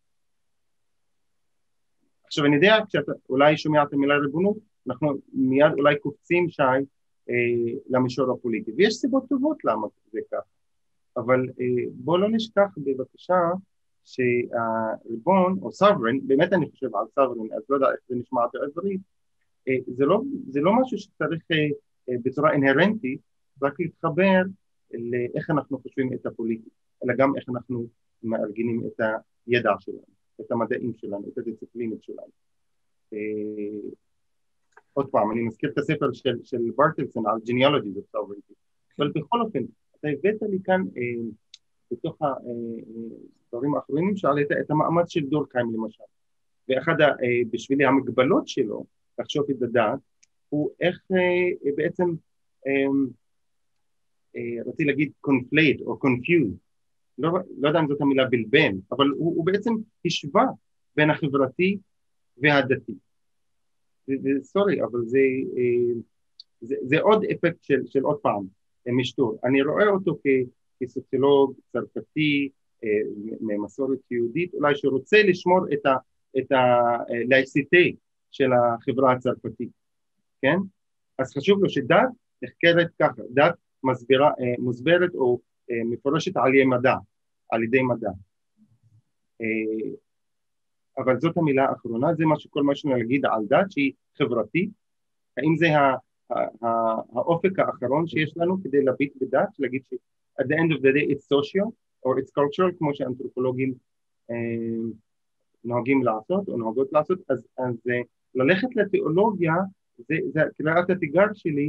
עכשיו אני יודע, כשאתה אולי שומע את המילה ריבונות, אנחנו מיד אולי קופצים שי למישור הפוליטי, ויש סיבות טובות למה זה כך, אבל בוא לא נשכח בבקשה שהריבון או סוברן, באמת אני חושב על סוברן, אז לא יודע איך זה נשמע בעברית, זה לא משהו שצריך בצורה אינהרנטית, רק להתחבר לאיך אנחנו חושבים את הפוליטי, אלא גם איך אנחנו מארגנים את הידע שלנו, את המדעים שלנו, את הדיסציפלינות שלנו. עוד פעם, אני מזכיר את הספר של ברטלסון על genealogies of sovereignty, אבל בכל אופן, אתה הבאת לי כאן בתוך הדברים האחרונים שעלית את המאמץ של דורקהיים למשל, ואחד בשבילי המגבלות שלו, לחשוב את הדעת, הוא איך בעצם, רציתי להגיד conflate או confuse, לא יודע אם זאת המילה בלבן, אבל הוא בעצם השווה בין החברתי והדתי. סורי, אבל זה עוד אפקט של עוד פעם, משטור. אני רואה אותו כסוציולוג צרפתי, ממסורת יהודית, אולי שרוצה לשמור את ה-laïcité של החברה הצרפתית, כן? אז חשוב לו שדת נחקרת ככה, דת מוסברת או מפורשת על ידי מדע. אבל זאת המילה האחרונה, זה כל מה שאני אגיד על דת שהיא חברתית. האם זה האופק האחרון שיש לנו כדי להביט בדת, להגיד ש at the end of the day it's social or it's cultural, כמו שאנתרופולוגים נוהגים לעשות או נוהגות לעשות, אז ללכת לתיאולוגיה זה קריאת התיגר שלי,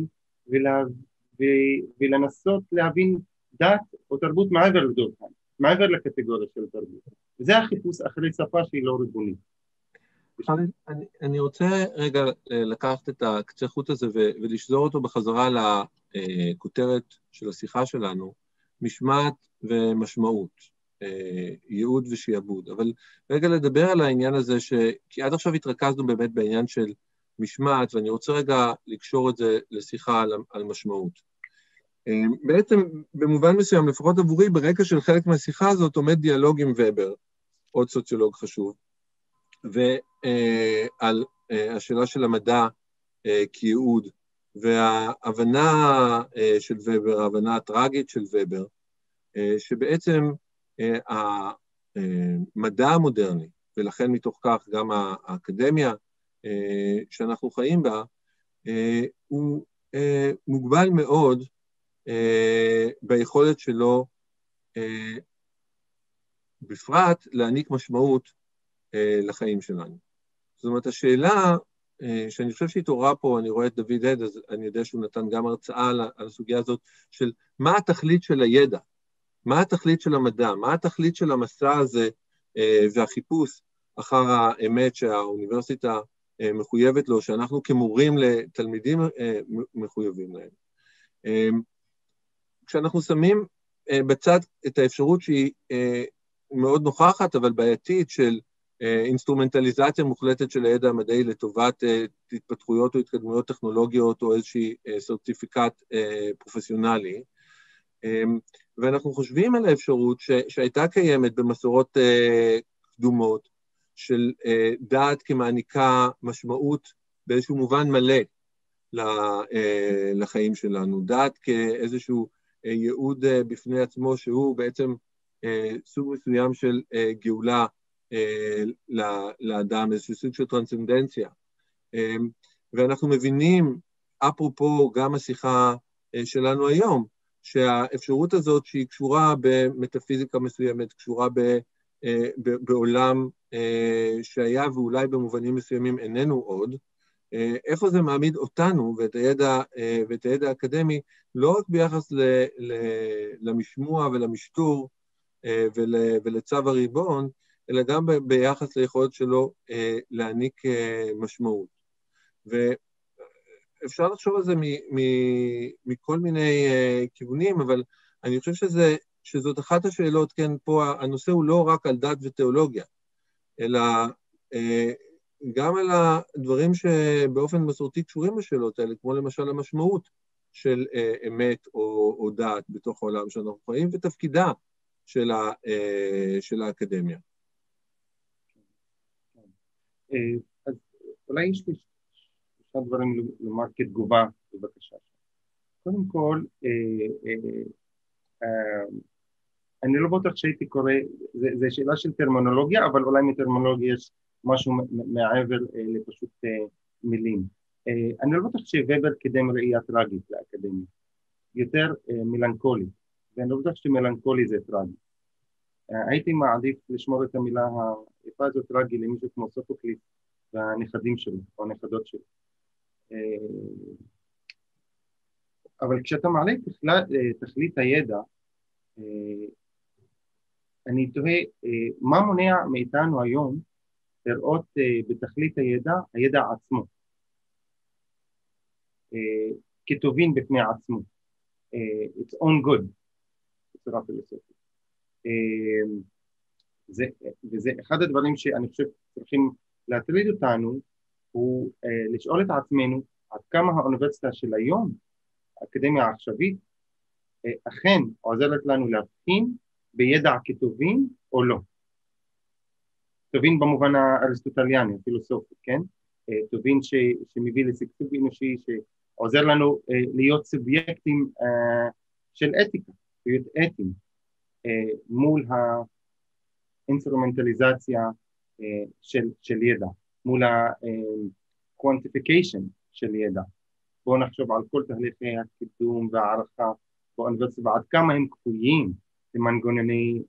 ולנסות להבין דת או תרבות מעבר לדורכן, מעבר לקטגוריה של תרבות. וזה החיפוש אחרי שפה שהיא לא ריבונית. אני רוצה רגע לקחת את הקצה חוט הזה ולשזור אותו בחזרה לכותרת של השיחה שלנו, משמעת ומשמעות, ייעוד ושיעבוד. אבל רגע לדבר על העניין הזה, כי עד עכשיו התרכזנו באמת בעניין של משמעת, ואני רוצה רגע לקשור את זה לשיחה על משמעות. בעצם במובן מסוים, לפחות עבורי, ברקע של חלק מהשיחה הזאת עומד דיאלוג עם ובר, עוד סוציולוג חשוב, ועל השאלה של המדע כייעוד, וההבנה של ובר, ההבנה הטרגית של ובר, שבעצם המדע המודרני, ולכן מתוך כך גם האקדמיה שאנחנו חיים בה, הוא מוגבל מאוד ביכולת שלו, בפרט להעניק משמעות לחיים שלנו. זאת אומרת, השאלה שאני חושב שהתעוררה פה, אני רואה את דוד הד, אז אני יודע שהוא נתן גם הרצאה על הסוגיה הזאת, של מה התכלית של הידע, מה התכלית של המדע, מה התכלית של המסע הזה והחיפוש אחר האמת שהאוניברסיטה מחויבת לו, שאנחנו כמורים לתלמידים מחויבים להם. כשאנחנו שמים בצד את האפשרות שהיא מאוד נוכחת, אבל בעייתית, של אינסטרומנטליזציה מוחלטת של הידע המדעי לטובת התפתחויות או התקדמויות טכנולוגיות או איזושהי סרטיפיקט פרופסיונלי, ואנחנו חושבים על האפשרות שהייתה קיימת במסורות קדומות של דעת כמעניקה משמעות באיזשהו מובן מלא לחיים שלנו, דעת כאיזשהו ייעוד בפני עצמו שהוא בעצם סוג מסוים של גאולה לאדם, איזשהו סוג של טרנסצנדנציה. ואנחנו מבינים, אפרופו גם השיחה שלנו היום, שהאפשרות הזאת שהיא קשורה במטאפיזיקה מסוימת, קשורה בעולם שהיה ואולי במובנים מסוימים איננו עוד, איפה זה מעמיד אותנו ואת הידע האקדמי, לא רק ביחס למשמוע ולמשטור ולצו הריבון, אלא גם ביחס ליכולת שלו להעניק משמעות. ואפשר לחשוב על זה מכל מיני כיוונים, אבל אני חושב שזאת אחת השאלות, כן, פה הנושא הוא לא רק על דת ותיאולוגיה, אלא גם על הדברים שבאופן מסורתי קשורים בשאלות האלה, כמו למשל המשמעות של אמת או דת בתוך העולם שאנחנו חיים, ותפקידה של האקדמיה. אז אולי יש לי שני דברים לומר כתגובה, בבקשה. קודם כל, אני לא בטוח שהייתי קורא, זה שאלה של טרמינולוגיה, אבל אולי מטרמינולוגיה יש משהו מעבר לפשוט מילים. אני לא בטוח שובר קידם ראייה טרגית לאקדמיה, יותר מלנכולי, ואני לא בטוח שמלנכולי זה טרגי. הייתי מעדיף לשמור את המילה היפה הזאת טרגי למישהו כמו סופוקליס והנכדים שלו, או הנכדות שלו. אבל כשאתה מעלה תכלית הידע, אני תוהה, מה מונע מאיתנו היום לראות בתכלית הידע עצמו, כטובין בפני עצמו, its own good, בצורה פילוסופית. וזה אחד הדברים שאני חושב צריכים להטריד אותנו, הוא לשאול את עצמנו עד כמה האוניברסיטה של היום, האקדמיה העכשווית, אכן עוזרת לנו להבחין בידע כטובין או לא. טובין במובן האריסטוטליאני, הפילוסופי, כן? טובין שמביא לשגשוג אנושי, שעוזר לנו להיות סובייקטים של אתיקה, להיות אתיים, מול האינסטרומנטליזציה של ידע, מול ה-quantification של ידע. בואו נחשוב על כל תהליכי הקידום והערכה באוניברסיטה, ועד כמה הם כפויים למנגנוני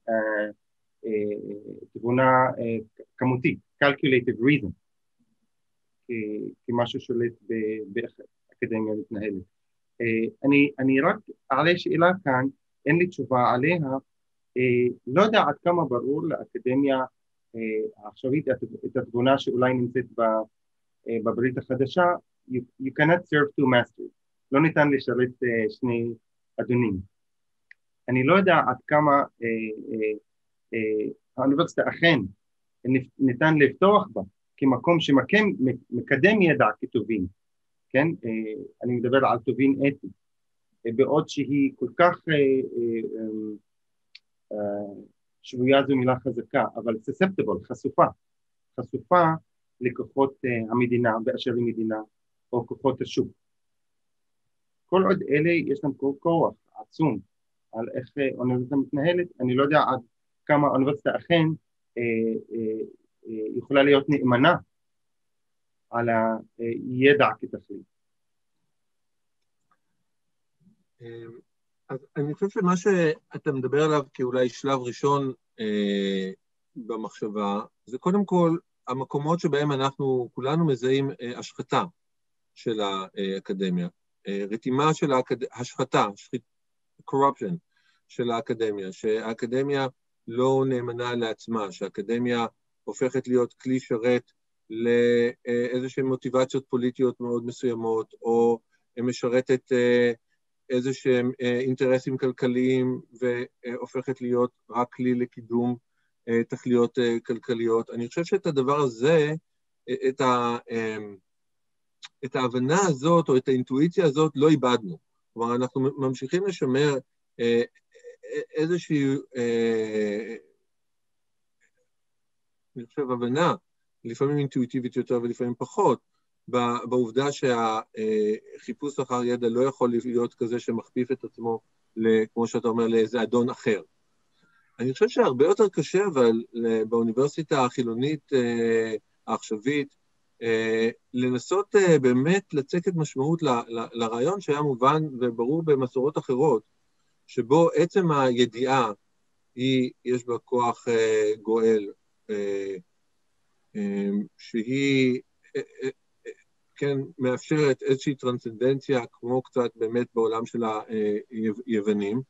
תבונה כמותית, calculated reason, כמשהו שולט באקדמיה מתנהלת. אני רק אעלה שאלה כאן, אין לי תשובה עליה, לא יודע עד כמה ברור לאקדמיה העכשווית את התבונה שאולי נמצאת בברית החדשה, you cannot serve two masters, לא ניתן לשרת שני אדונים. אני לא יודע עד כמה האוניברסיטה אכן ניתן לפתוח בה כמקום שמקדם ידע כטובין, כן? אני מדבר על טובין אתי, בעוד שהיא כל כך שבויה, זו מילה חזקה, אבל susceptible, חשופה לכוחות המדינה באשר למדינה או כוחות השוק. כל עוד אלה יש להם כוח עצום על איך אוניברסיטה מתנהלת, אני לא יודע עד כמה אוניברסיטה אכן יכולה להיות נאמנה על הידע כתכלית. אז אני חושב שמה שאתה מדבר עליו כאולי שלב ראשון במחשבה, זה קודם כל המקומות שבהם אנחנו כולנו מזהים השחתה של האקדמיה, רתימה של השחתה, corruption של האקדמיה, שהאקדמיה לא נאמנה לעצמה, שהאקדמיה הופכת להיות כלי שרת לאיזשהם מוטיבציות פוליטיות מאוד מסוימות, או משרתת איזשהם אינטרסים כלכליים, והופכת להיות רק כלי לקידום תכליות כלכליות. אני חושב שאת הדבר הזה, את ההבנה הזאת, או את האינטואיציה הזאת, לא איבדנו. כלומר, אנחנו ממשיכים לשמר איזושהי, אני חושב, הבנה, לפעמים אינטואיטיבית יותר ולפעמים פחות, בעובדה שהחיפוש אחר ידע לא יכול להיות כזה שמכפיף את עצמו, כמו שאתה אומר, לאיזה אדון אחר. אני חושב שהרבה יותר קשה, אבל באוניברסיטה החילונית העכשווית, לנסות באמת לצקת משמעות לרעיון שהיה מובן וברור במסורות אחרות, שבו עצם הידיעה יש בה כוח גואל, שהיא כן מאפשרת איזושהי טרנסצנדנציה, כמו קצת באמת בעולם של היוונים,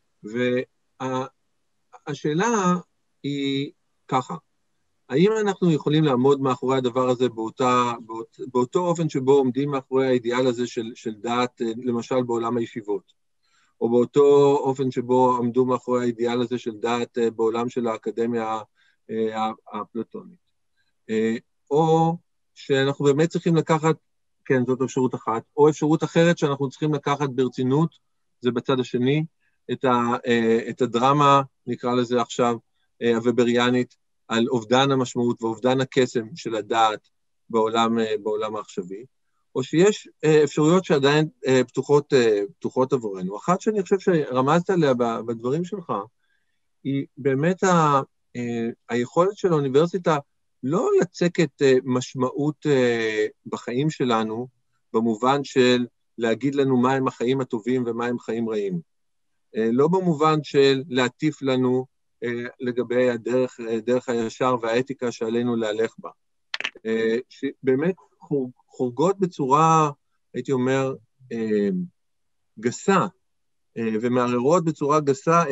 והשאלה היא ככה, האם אנחנו יכולים לעמוד מאחורי הדבר הזה באותו אופן שבו עומדים מאחורי האידיאל הזה של דעת, למשל בעולם הישיבות, או באותו אופן שבו עמדו מאחורי האידיאל הזה של דעת בעולם של האקדמיה האפלטונית. או שאנחנו באמת צריכים לקחת, כן, זאת אפשרות אחת, או אפשרות אחרת שאנחנו צריכים לקחת ברצינות, זה בצד השני, את הדרמה, נקרא לזה עכשיו, הוובריאנית, על אובדן המשמעות ואובדן הקסם של הדעת בעולם העכשווי, או שיש אפשרויות שעדיין פתוחות עבורנו. אחת שאני חושב שרמזת עליה בדברים שלך, היא באמת היכולת של האוניברסיטה לא לצקת משמעות בחיים שלנו, במובן של להגיד לנו מה הם החיים הטובים ומה הם חיים רעים. לא במובן של להטיף לנו לגבי דרך הישר והאתיקה שעלינו להלך בה. שבאמת חורגות בצורה, הייתי אומר, גסה, ומערערות בצורה גסה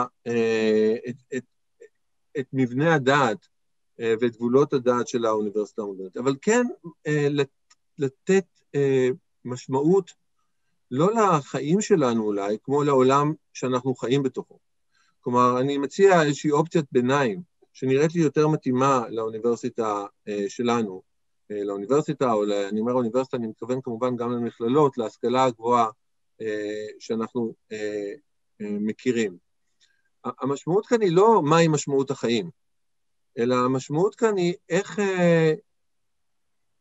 את מבנה הדעת ואת גבולות הדעת של האוניברסיטה המודרנית. אבל כן לתת משמעות לא לחיים שלנו אולי, כמו לעולם שאנחנו חיים בתוכו. כלומר, אני מציע איזושהי אופציית ביניים, שנראית לי יותר מתאימה לאוניברסיטה שלנו, לאוניברסיטה, או אני אומר אוניברסיטה, אני מתכוון כמובן גם למכללות, להשכלה הגבוהה שאנחנו מכירים. המשמעות כאן היא לא מהי משמעות החיים, אלא המשמעות כאן היא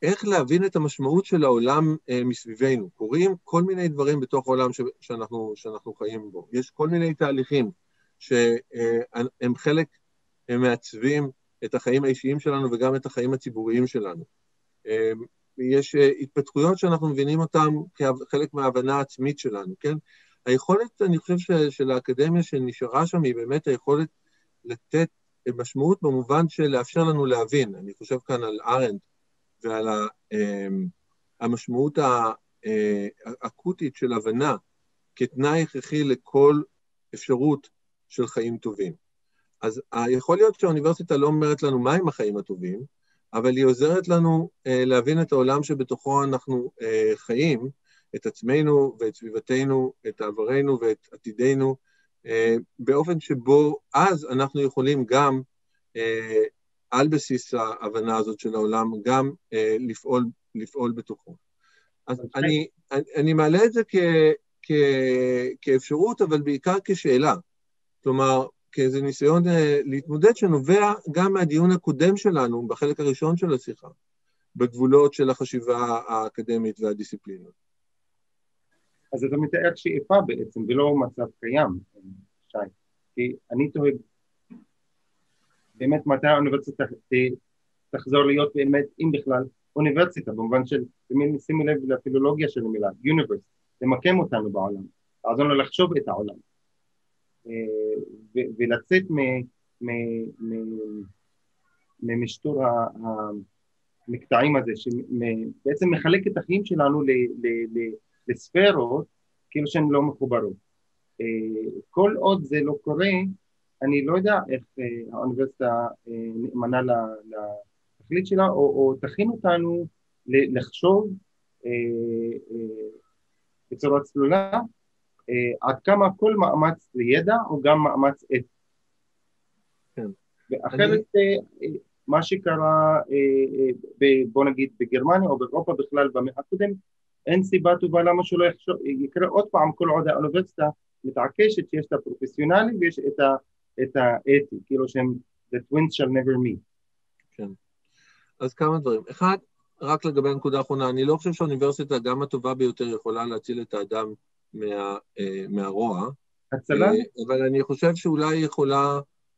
איך להבין את המשמעות של העולם מסביבנו. קוראים כל מיני דברים בתוך העולם שאנחנו חיים בו. יש כל מיני תהליכים שהם חלק, הם מעצבים את החיים האישיים שלנו וגם את החיים הציבוריים שלנו. יש התפתחויות שאנחנו מבינים אותם כחלק מההבנה העצמית שלנו, כן? היכולת, אני חושב של האקדמיה שנשארה שם, היא באמת היכולת לתת משמעות במובן של לאפשר לנו להבין. אני חושב כאן על ארנדט ועל המשמעות האקוטית של הבנה כתנאי הכרחי לכל אפשרות של חיים טובים. אז יכול להיות שהאוניברסיטה לא אומרת לנו מהם החיים הטובים, אבל היא עוזרת לנו להבין את העולם שבתוכו אנחנו חיים, את עצמנו ואת סביבתנו, את עברנו ואת עתידנו, באופן שבו אז אנחנו יכולים גם, על בסיס ההבנה הזאת של העולם, גם לפעול בתוכו. אז אני מעלה את זה כאפשרות, אבל בעיקר כשאלה. כלומר, כאיזה ניסיון להתמודד שנובע גם מהדיון הקודם שלנו, בחלק הראשון של השיחה, בגבולות של החשיבה האקדמית והדיסציפלינות. אז אתה מתאר שאיפה בעצם, ולא מצב קיים, שי. כי אני תוהה, באמת מתי האוניברסיטה תחזור להיות באמת, אם בכלל, אוניברסיטה, במובן של, שימי לב לפילולוגיה של המילה, universe, למקם אותנו בעולם, לעזור לו לחשוב את העולם. ולצאת ממשטור המקטעים הזה, שבעצם מחלק את החיים שלנו לספרות, כאילו שהן לא מחוברות. כל עוד זה לא קורה, אני לא יודע איך האוניברסיטה נאמנה לתכלית שלה, או תכין אותנו לחשוב בצורה צלולה, עד כמה כל מאמץ לידע הוא גם מאמץ אתי. כן. ואחרת מה שקרה, בוא נגיד בגרמניה או באירופה בכלל במאה הקודמת, אין סיבה טובה למה שלא יקרה עוד פעם כל עוד האוניברסיטה מתעקשת שיש את הפרופסיונלי ויש את האתי, כאילו שהם the twins shall never meet. כן. אז כמה דברים. אחד, רק לגבי הנקודה האחרונה, אני לא חושב שהאוניברסיטה גם הטובה ביותר יכולה להציל את האדם מהרוע, אבל אני חושב שאולי יכולה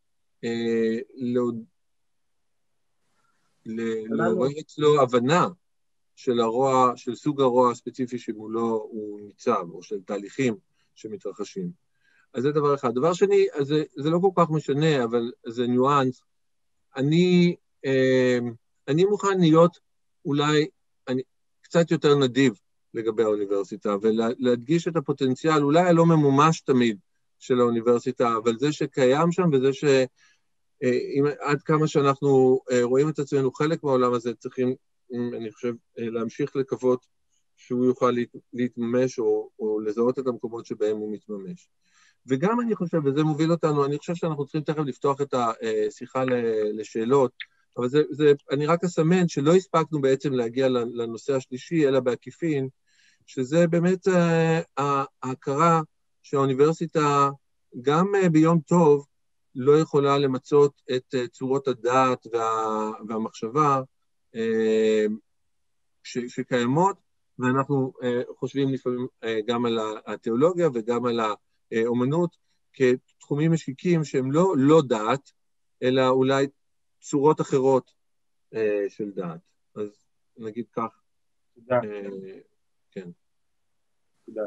לעורר אצלו הבנה של הרוע, של סוג הרוע הספציפי שמולו הוא ניצב, או של תהליכים שמתרחשים. אז זה דבר אחד. דבר שני, זה לא כל כך משנה, אבל זה ניואנס. אני מוכן להיות אולי קצת יותר נדיב לגבי האוניברסיטה, ולהדגיש את הפוטנציאל, אולי הלא ממומש תמיד של האוניברסיטה, אבל זה שקיים שם, וזה עד כמה שאנחנו רואים את עצמנו חלק מהעולם הזה, צריכים, אני חושב, להמשיך לקוות שהוא יוכל להתממש, או לזהות את המקומות שבהם הוא מתממש. וגם אני חושב, וזה מוביל אותנו, אני חושב שאנחנו צריכים תכף לפתוח את השיחה לשאלות, אבל אני רק אסמן שלא הספקנו בעצם להגיע לנושא השלישי, אלא בעקיפין, שזה באמת ההכרה שהאוניברסיטה, גם ביום טוב, לא יכולה למצות את צורות הדעת והמחשבה שקיימות, ואנחנו חושבים לפעמים גם על התיאולוגיה וגם על האומנות, כתחומים משיקים שהם לא דעת, אלא אולי צורות אחרות של דעת. אז נגיד כך. תודה. כן. תודה.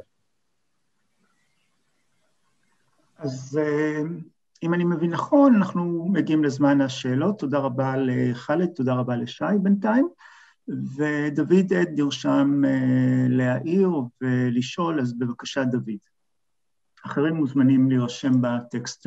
אז אם אני מבין נכון, אנחנו מגיעים לזמן השאלות. תודה רבה לחלד, תודה רבה לשי בינתיים. ודוד עד נרשם להעיר ולשאול, אז בבקשה דוד. אחרים מוזמנים להירשם בטקסט.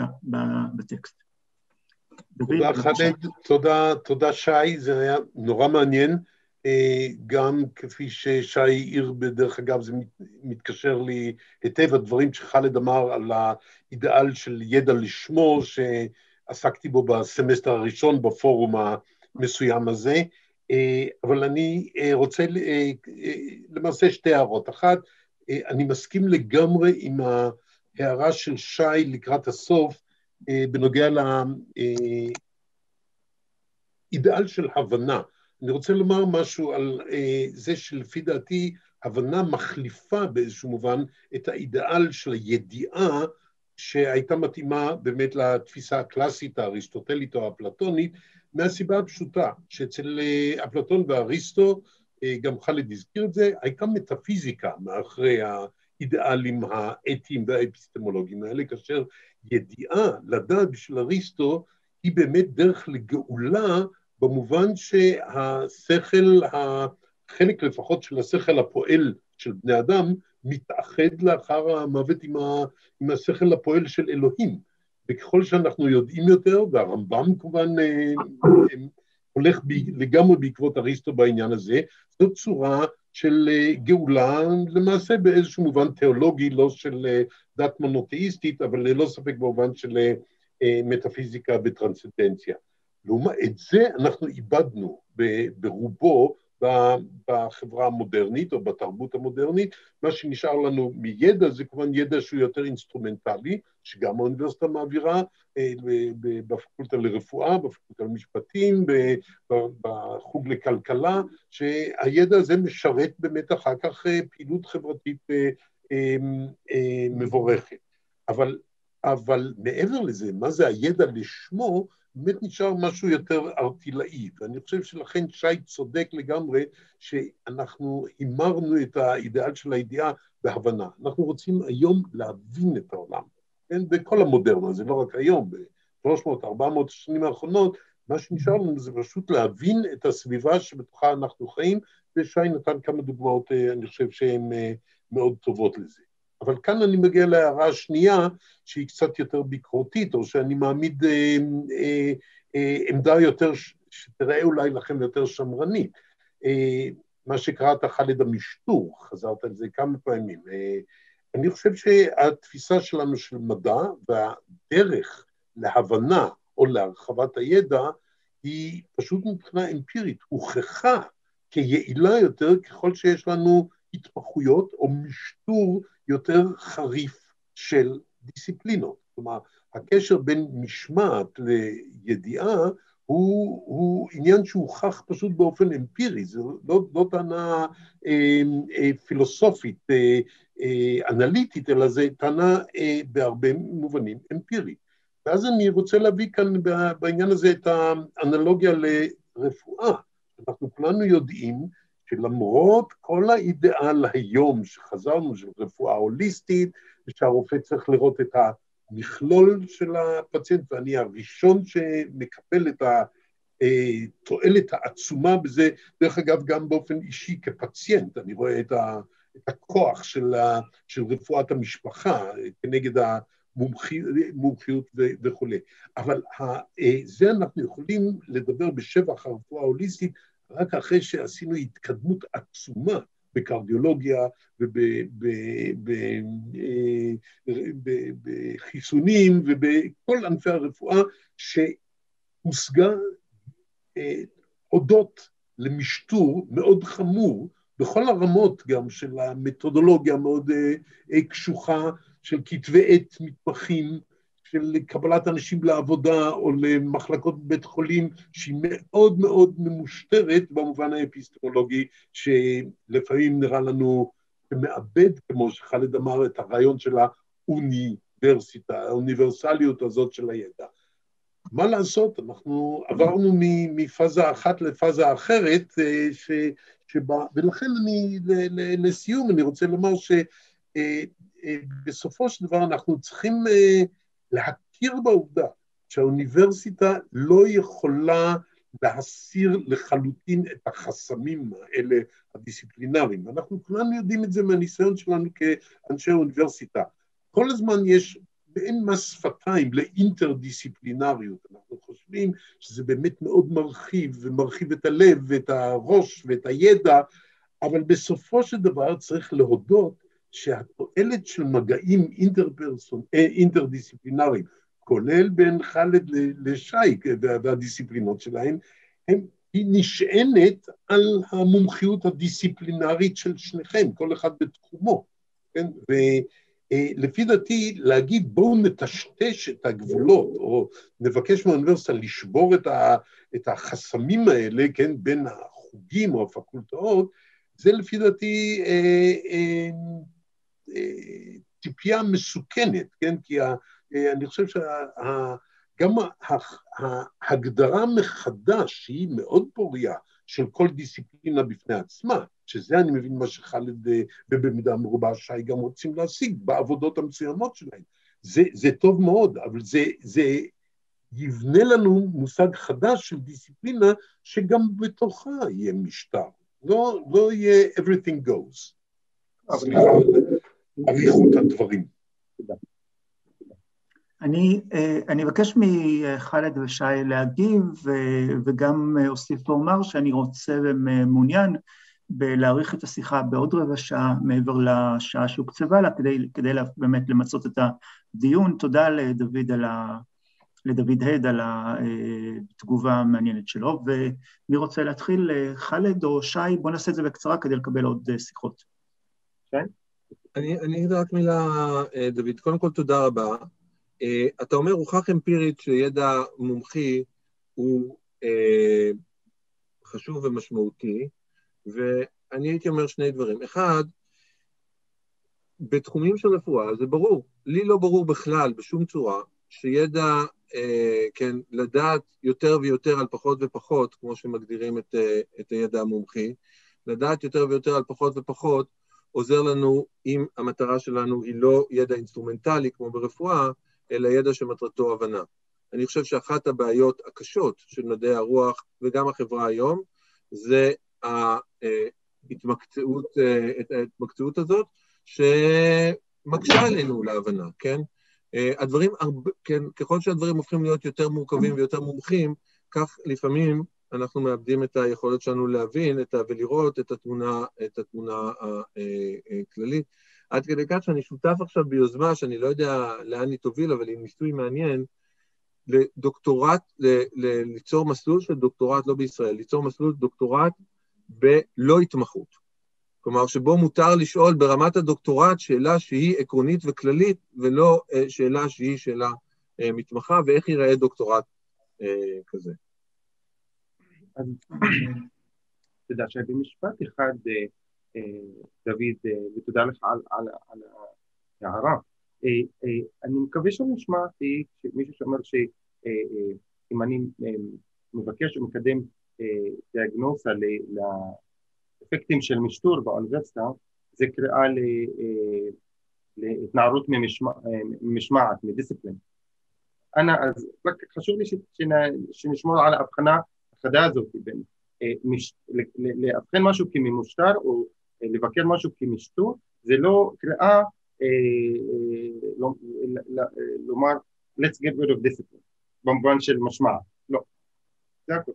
תודה חלד, תודה שי, זה היה נורא מעניין, גם כפי ששי העיר בדרך אגב, זה מתקשר לי היטב, הדברים שחלד אמר על האידאל של ידע לשמו, שעסקתי בו בסמסטר הראשון בפורום המסוים הזה, אבל אני רוצה למעשה שתי הערות. אחת, אני מסכים לגמרי עם ההערה של שי לקראת הסוף, בנוגע לאידאל של הבנה. אני רוצה לומר משהו על זה שלפי דעתי הבנה מחליפה באיזשהו מובן את האידאל של הידיעה שהייתה מתאימה באמת לתפיסה הקלאסית האריסטוטלית או האפלטונית, מהסיבה הפשוטה שאצל אפלטון ואריסטו, גם חאלד הזכיר את זה, הייתה מטאפיזיקה מאחרי האידאלים האתיים והאפיסטמולוגיים האלה, כאשר ידיעה, לדעת בשביל אריסטו, היא באמת דרך לגאולה, במובן שהשכל, החלק לפחות של השכל הפועל של בני אדם, מתאחד לאחר המוות עם השכל הפועל של אלוהים. וככל שאנחנו יודעים יותר, והרמב"ם כמובן הולך לגמרי בעקבות אריסטו בעניין הזה, זאת צורה של גאולה, למעשה באיזשהו מובן תיאולוגי, לא של דת מונותאיסטית, אבל ללא ספק במובן של מטאפיזיקה וטרנסצנדנציה. לעומת את זה אנחנו איבדנו ברובו בחברה המודרנית או בתרבות המודרנית. מה שנשאר לנו מידע זה כמובן ידע שהוא יותר אינסטרומנטלי, שגם האוניברסיטה מעבירה בפקולטה לרפואה, בפקולטה למשפטים, בחוג לכלכלה, שהידע הזה משרת באמת אחר כך פעילות חברתית מבורכת. אבל מעבר לזה, מה זה הידע לשמו, באמת נשאר משהו יותר ארטילאי, ואני חושב שלכן שי צודק לגמרי שאנחנו הימרנו את האידאל של הידיעה בהבנה. אנחנו רוצים היום להבין את העולם, כן? בכל המודרנה, זה לא רק היום, ב-300-400 שנים האחרונות, מה שנשאר לנו זה פשוט להבין את הסביבה שבתוכה אנחנו חיים, ושי נתן כמה דוגמאות, אני חושב שהן מאוד טובות לזה. אבל כאן אני מגיע להערה השנייה, שהיא קצת יותר ביקורתית, או שאני מעמיד עמדה יותר, שתראה אולי לכם יותר שמרנית. מה שקראת חאלד המשטור, חזרת על זה כמה פעמים. אני חושב שהתפיסה שלנו של מדע, והדרך להבנה או להרחבת הידע, היא פשוט מבחינה אמפירית, הוכחה כיעילה יותר ככל שיש לנו התמחויות או משטור יותר חריף של דיסציפלינות. כלומר, הקשר בין משמעת לידיעה הוא עניין שהוכח פשוט באופן אמפירי, זה לא טענה פילוסופית, אנליטית, אלא זה טענה בהרבה מובנים אמפירית. ואז אני רוצה להביא כאן בעניין הזה את האנלוגיה לרפואה. אנחנו כולנו יודעים שלמרות כל האידאל היום שחזרנו של רפואה הוליסטית, ושהרופא צריך לראות את המכלול של הפציינט, ואני הראשון שמקבל את התועלת העצומה בזה, דרך אגב גם באופן אישי כפציינט, אני רואה את הכוח של רפואת המשפחה, כנגד המומחיות וכו'. אבל זה אנחנו יכולים לדבר בשבח הרפואה ההוליסטית, רק אחרי שעשינו התקדמות עצומה בקרדיולוגיה ובחיסונים ובכל ענפי הרפואה, שהושגה הודות למשטור מאוד חמור, בכל הרמות גם של המתודולוגיה מאוד קשוחה, של כתבי עת מתמחים, של קבלת אנשים לעבודה או למחלקות בבית חולים, שהיא מאוד מאוד ממושטרת במובן האפיסטמולוגי, שלפעמים נראה לנו שמאבד, כמו שחאלד אמר, את הרעיון של האוניברסיטה, האוניברסליות הזאת של הידע. מה לעשות? אנחנו עברנו מפאזה אחת לפאזה אחרת, ולכן לסיום אני רוצה לומר שבסופו של דבר אנחנו צריכים להכיר בעובדה שהאוניברסיטה לא יכולה להסיר לחלוטין את החסמים האלה הדיסציפלינריים. אנחנו כולנו יודעים את זה מהניסיון שלנו כאנשי האוניברסיטה. כל הזמן יש באין מס שפתיים לאינטרדיסציפלינריות. אנחנו חושבים שזה באמת מאוד מרחיב, ומרחיב את הלב ואת הראש ואת הידע, אבל בסופו של דבר צריך להודות שהתועלת של מגעים אינטרדיסציפלינריים, כולל בין חאלד לשי והדיסציפלינות שלהם, היא נשענת על המומחיות הדיסציפלינרית של שניכם, כל אחד בתחומו. כן? לפי דעתי, להגיד בואו נטשטש את הגבולות, או נבקש מהאוניברסיטה לשבור את החסמים האלה, כן, בין החוגים או הפקולטאות, זה לפי דעתי טיפייה מסוכנת, כן, כי אני חושב שגם ההגדרה מחדש, שהיא מאוד פוריה, של כל דיסציפלינה בפני עצמה, שזה אני מבין מה שחלד ובמידה מרובה שי גם רוצים להשיג בעבודות המצוינות שלהם. זה טוב מאוד, אבל זה יבנה לנו מושג חדש של דיסציפלינה שגם בתוכה יהיה משטר. לא יהיה everything goes. סליחה, עריכות הדברים. אני מבקש מחלד ושי להגיב, וגם אוסיף ואומר שאני רוצה ומעוניין להאריך את השיחה בעוד רבע שעה מעבר לשעה שהוקצבה לה, כדי באמת למצות את הדיון. תודה לדוד הד על התגובה המעניינת שלו, ומי רוצה להתחיל? חלד או שי? בוא נעשה את זה בקצרה כדי לקבל עוד שיחות. אני אגיד רק מילה, דוד. קודם כל תודה רבה. אתה אומר, הוכח אמפירית שידע מומחי הוא חשוב ומשמעותי, ואני הייתי אומר שני דברים. אחד, בתחומים של רפואה, זה ברור, לי לא ברור בכלל, בשום צורה, שידע, כן, לדעת יותר ויותר על פחות ופחות, כמו שמגדירים את הידע המומחי, לדעת יותר ויותר על פחות ופחות, עוזר לנו אם המטרה שלנו היא לא ידע אינסטרומנטלי, כמו ברפואה, אלא ידע שמטרתו הבנה. אני חושב שאחת הבעיות הקשות של מדעי הרוח, וגם החברה היום, זה ההתמקצעות הזאת, שמקשה עלינו להבנה, כן? הדברים, כן, ככל שהדברים הופכים להיות יותר מורכבים ויותר מומחים, כך לפעמים אנחנו מאבדים את היכולת שלנו להבין ולראות את התמונה הכללית. עד כדי כך שאני שותף עכשיו ביוזמה, שאני לא יודע לאן היא תוביל, אבל היא ניסוי מעניין, לדוקטורט, ליצור מסלול של דוקטורט, לא בישראל, ליצור מסלול דוקטורט בלא התמחות. כלומר, שבו מותר לשאול ברמת הדוקטורט שאלה שהיא עקרונית וכללית, ולא שאלה שהיא שאלה מתמחה, ואיך ייראה דוקטורט כזה. אז תדע שבמשפט אחד, דוד, ותודה לך על ההערה. אני מקווה שנשמעתי מישהו שאומר שאם אני מבקש ומקדם דיאגנוזה לאפקטים של משטור באוניברסיטה, זה קריאה להתנערות ממשמעת, מדיסציפלין. אז חשוב לי שנשמור על ההבחנה החדה הזאת בין לאבחן משהו כממשטר או לבקר משהו כמשטור, זה לא קריאה לומר let's get rid of discipline במובן של משמעת, לא, זה הכל.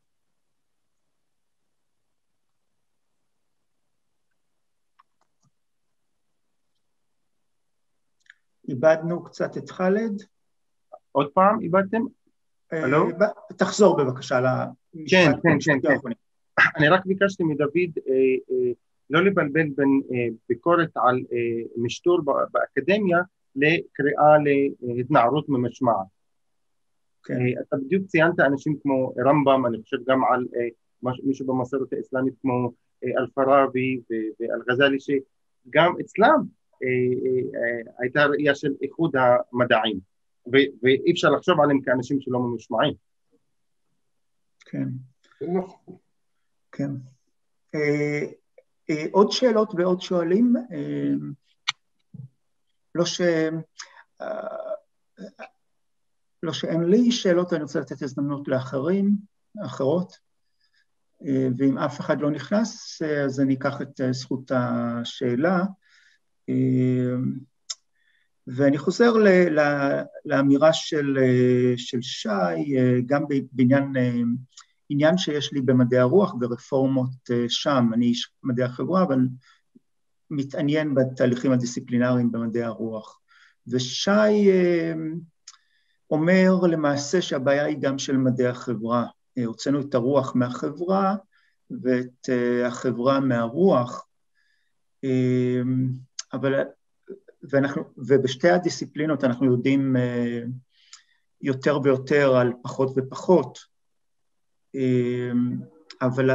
איבדנו קצת את חלד. עוד פעם איבדתם? הלו? תחזור בבקשה למשפט. כן. אני רק ביקשתי מדוד לא לבלבל בין ביקורת על משטור באקדמיה לקריאה להתנערות ממשמעת. אתה בדיוק ציינת אנשים כמו רמב"ם, אני חושב גם על מישהו במסורת האסלאמית כמו אל-פראבי ואל-גזאלי, שגם אצלם הייתה ראייה של איחוד המדעים, ואי אפשר לחשוב עליהם כאנשים שלא ממושמעים. כן. כן. עוד שאלות ועוד שואלים? לא שאין לי שאלות, אני רוצה לתת הזדמנות לאחרות, ואם אף אחד לא נכנס, אז אני אקח את זכות השאלה, ואני חוזר לאמירה של שי, גם בעניין שיש לי במדעי הרוח ורפורמות שם. אני איש מדעי החברה, אבל מתעניין בתהליכים הדיסציפלינריים במדעי הרוח. ושי אומר למעשה שהבעיה היא גם של מדעי החברה. הוצאנו את הרוח מהחברה ואת החברה מהרוח, אבל ובשתי הדיסציפלינות אנחנו יודעים יותר ויותר על פחות ופחות, אבל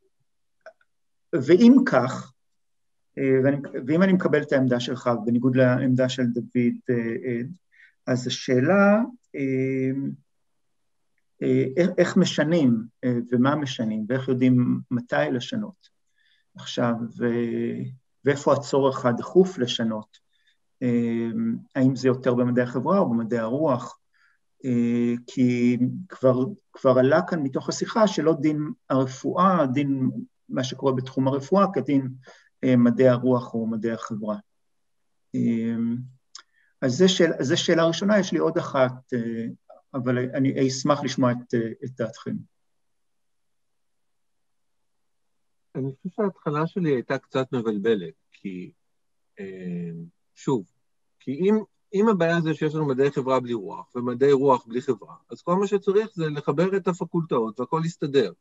ואם כך, ואם אני מקבל את העמדה שלך, בניגוד לעמדה של דוד עד, אז השאלה, איך משנים ומה משנים, ואיך יודעים מתי לשנות עכשיו, ואיפה הצורך הדחוף לשנות, האם זה יותר במדעי החברה או במדעי הרוח, כי כבר עלה כאן מתוך השיחה שלא דין הרפואה, דין מה שקורה בתחום הרפואה, כדין מדעי הרוח או מדעי החברה. אז זו שאלה ראשונה, יש לי עוד אחת, אבל אני אשמח לשמוע את דעתכם. אני חושב שההתחלה שלי הייתה קצת מבלבלת, כי שוב, כי אם הבעיה זה שיש לנו מדעי חברה בלי רוח, ומדעי רוח בלי חברה, אז כל מה שצריך זה לחבר את הפקולטות, והכל יסתדר.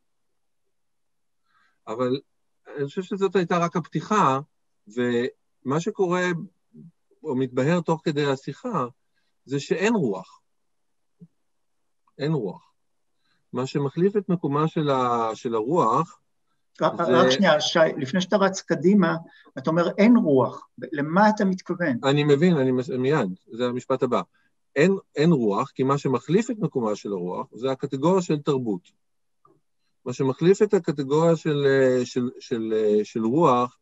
אבל אני חושב שזאת הייתה רק הפתיחה, ומה שקורה, או מתבהר תוך כדי השיחה, זה שאין רוח. אין רוח. מה שמחליף את מקומה של הרוח, רק שנייה, שי, לפני שאתה רץ קדימה, אתה אומר אין רוח, למה אתה מתכוון? אני מבין, מיד, זה המשפט הבא. אין רוח, כי מה שמחליף את מקומה של הרוח, זה הקטגוריה של תרבות. מה שמחליף את הקטגוריה של רוח,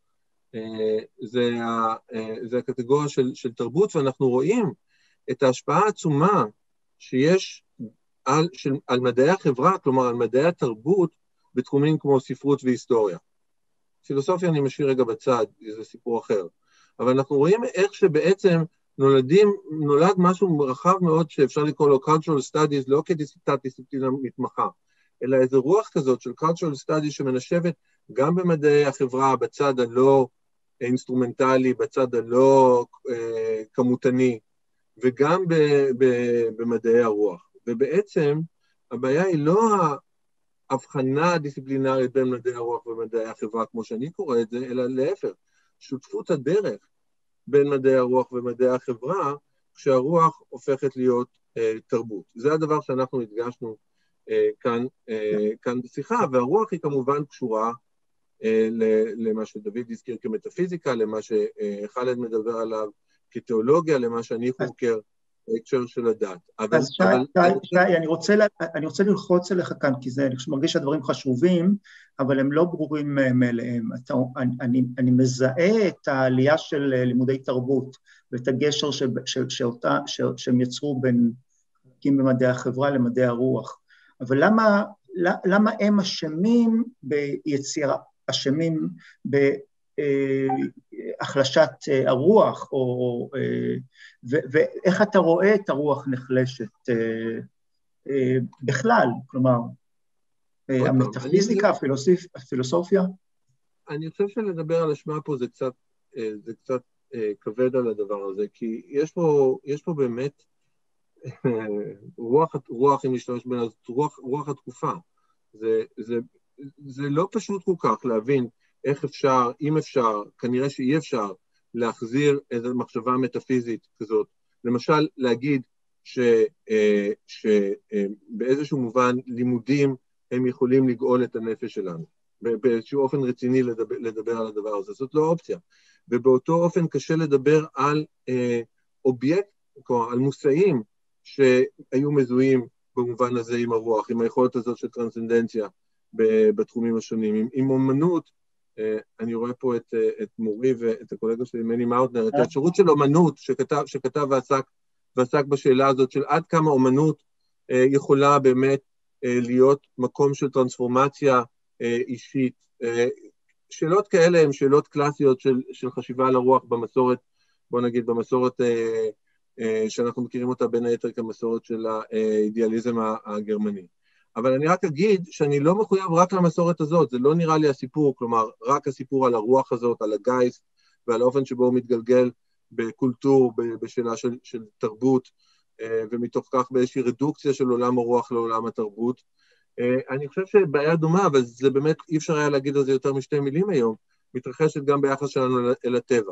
זה הקטגוריה של תרבות, ואנחנו רואים את ההשפעה העצומה שיש על מדעי החברה, כלומר על מדעי התרבות, בתחומים כמו ספרות והיסטוריה. פילוסופיה אני משאיר רגע בצד, זה סיפור אחר. אבל אנחנו רואים איך שבעצם נולד משהו רחב מאוד שאפשר לקרוא לו cultural studies, לא כדיסציפלינה מתמחה, אלא איזו רוח כזאת של cultural studies שמנשבת גם במדעי החברה, בצד הלא אינסטרומנטלי, בצד הלא כמותני, וגם במדעי הרוח. ובעצם הבעיה היא לא ההבחנה הדיסציפלינרית בין מדעי הרוח ומדעי החברה, כמו שאני קורא את זה, אלא להפך, שותפות הדרך בין מדעי הרוח ומדעי החברה, כשהרוח הופכת להיות תרבות. זה הדבר שאנחנו הדגשנו כאן בשיחה, והרוח היא כמובן קשורה למה שדוד הזכיר כמטאפיזיקה, למה שחלד מדבר עליו כתיאולוגיה, למה שאני חוקר בהקשר של הדת. אז שי, אני רוצה ללחוץ עליך כאן, כי אני מרגיש שהדברים חשובים, אבל הם לא ברורים מאליהם. אני מזהה את העלייה של לימודי תרבות, ואת הגשר שהם יצרו בין חלקים במדעי החברה למדעי הרוח. אבל למה הם אשמים ביצירה, אשמים בהחלשת הרוח, ואיך אתה רואה את הרוח נחלשת בכלל, כלומר, המטאפיזיקה, הפילוסופיה? אני חושב שלדבר על אשמה פה זה קצת כבד על הדבר הזה, כי יש פה באמת רוח אם נשתמש בין רוח התקופה. זה לא פשוט כל כך להבין איך אפשר, אם אפשר, כנראה שאי אפשר, להחזיר איזו מחשבה מטאפיזית כזאת. למשל, להגיד שבאיזשהו מובן לימודים הם יכולים לגאול את הנפש שלנו. באיזשהו אופן רציני לדבר על הדבר הזה. זאת לא אופציה. ובאותו אופן קשה לדבר על אובייקט, כלומר, על מושאים שהיו מזוהים במובן הזה עם הרוח, עם היכולת הזאת של טרנסצנדנציה בתחומים השונים. עם אומנות, אני רואה פה את מורי ואת הקולגה שלי, מני מאוטנר, את האפשרות של אומנות שכתב ועסק בשאלה הזאת של עד כמה אומנות יכולה באמת להיות מקום של טרנספורמציה אישית. שאלות כאלה הן שאלות קלאסיות של חשיבה על הרוח במסורת, בוא נגיד במסורת שאנחנו מכירים אותה בין היתר כמסורת של האידיאליזם הגרמני. אבל אני רק אגיד שאני לא מחויב רק למסורת הזאת, זה לא נראה לי הסיפור, כלומר, רק הסיפור על הרוח הזאת, על הגייסט, ועל האופן שבו הוא מתגלגל בקולטור, בשאלה של תרבות, ומתוך כך באיזושהי רדוקציה של עולם הרוח לעולם התרבות. אני חושב שבעיה דומה, אבל זה באמת, אי אפשר היה להגיד על זה יותר משתי מילים היום, מתרחשת גם ביחס שלנו אל הטבע.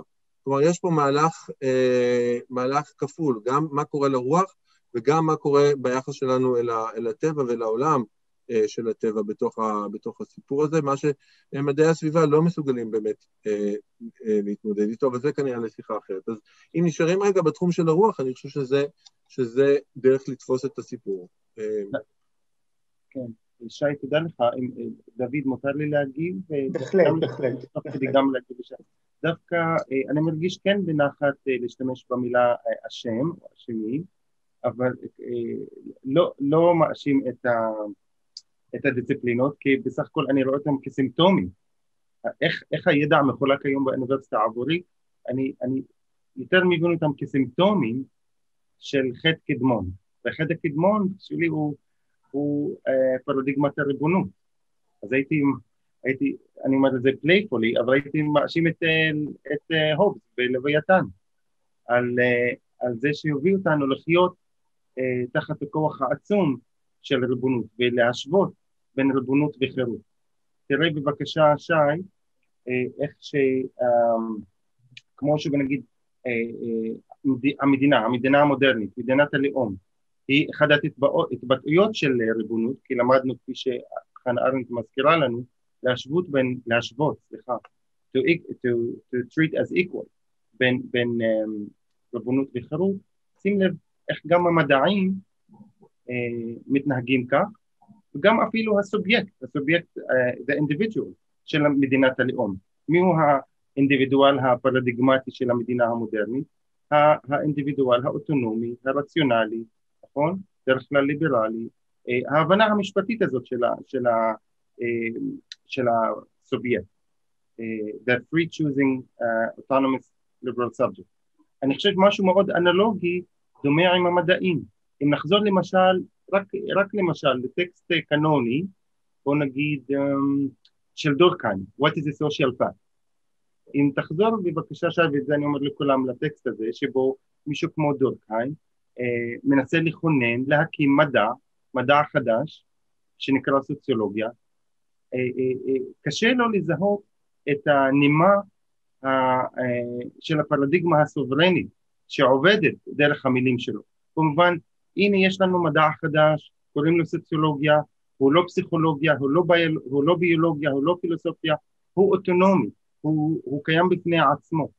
כלומר, יש פה מהלך כפול, גם מה קורה לרוח, וגם מה קורה ביחס שלנו אל הטבע ולעולם של הטבע בתוך הסיפור הזה, מה שמדעי הסביבה לא מסוגלים באמת להתמודד איתו, וזה כנראה לשיחה אחרת. אז אם נשארים רגע בתחום של הרוח, אני חושב שזה דרך לתפוס את הסיפור. כן, שי, תודה לך. דוד, מותר לי להגיב? בהחלט. גם להגיב לשם. דווקא אני מרגיש כן בנחת להשתמש במילה השם, או השמי, אבל לא מאשים את הדיסציפלינות, כי בסך הכל אני רואה אותם כסימפטומים. איך הידע מחולק היום באוניברסיטה עבורי, אני יותר מבין אותם כסימפטומים של חטא קדמון. וחטא הקדמון שלי הוא פרדיגמת הריבונות. אז אני אומר את זה פלייפולי, אבל הייתי מאשים את הובס בלוויתן, על זה שהביא אותנו לחיות תחת הכוח העצום של ריבונות, ולהשוות בין ריבונות וחירות. תראה בבקשה, שי, איך כמו שבנגיד, המדינה המודרנית, מדינת הלאום, היא אחת ההתבטאויות של ריבונות, כי למדנו כפי שחנה ארנדט מזכירה לנו, להשוות, to treat as equal, בין ריבונות וחירות. שים לב איך גם המדעים מתנהגים כך, וגם אפילו הסובייקט, the individual של מדינת הלאום. מיהו האינדיבידואל הפרדיגמטי של המדינה המודרנית? האינדיבידואל האוטונומי, הרציונלי, נכון? דרך כלל ליברלי, ההבנה המשפטית הזאת של הסובייקט, the free choosing autonomous liberal subject. אני חושב משהו מאוד אנלוגי דומה עם המדעים. אם נחזור למשל, רק למשל לטקסט קנוני, בוא נגיד של דורקהיים, What is a social fact? אם תחזור בבקשה שי, ואת זה אני אומר לכולם לטקסט הזה, שבו מישהו כמו דורקהיים מנסה לכונן, להקים מדע חדש, שנקרא סוציולוגיה, קשה לו לזהות את הנימה של הפרדיגמה הסוברנית, שעובדת דרך המילים שלו. כמובן, הנה יש לנו מדע חדש, קוראים לו סוציולוגיה, הוא לא פסיכולוגיה, הוא לא ביולוגיה, הוא לא פילוסופיה, הוא אוטונומי, הוא קיים בפני עצמו.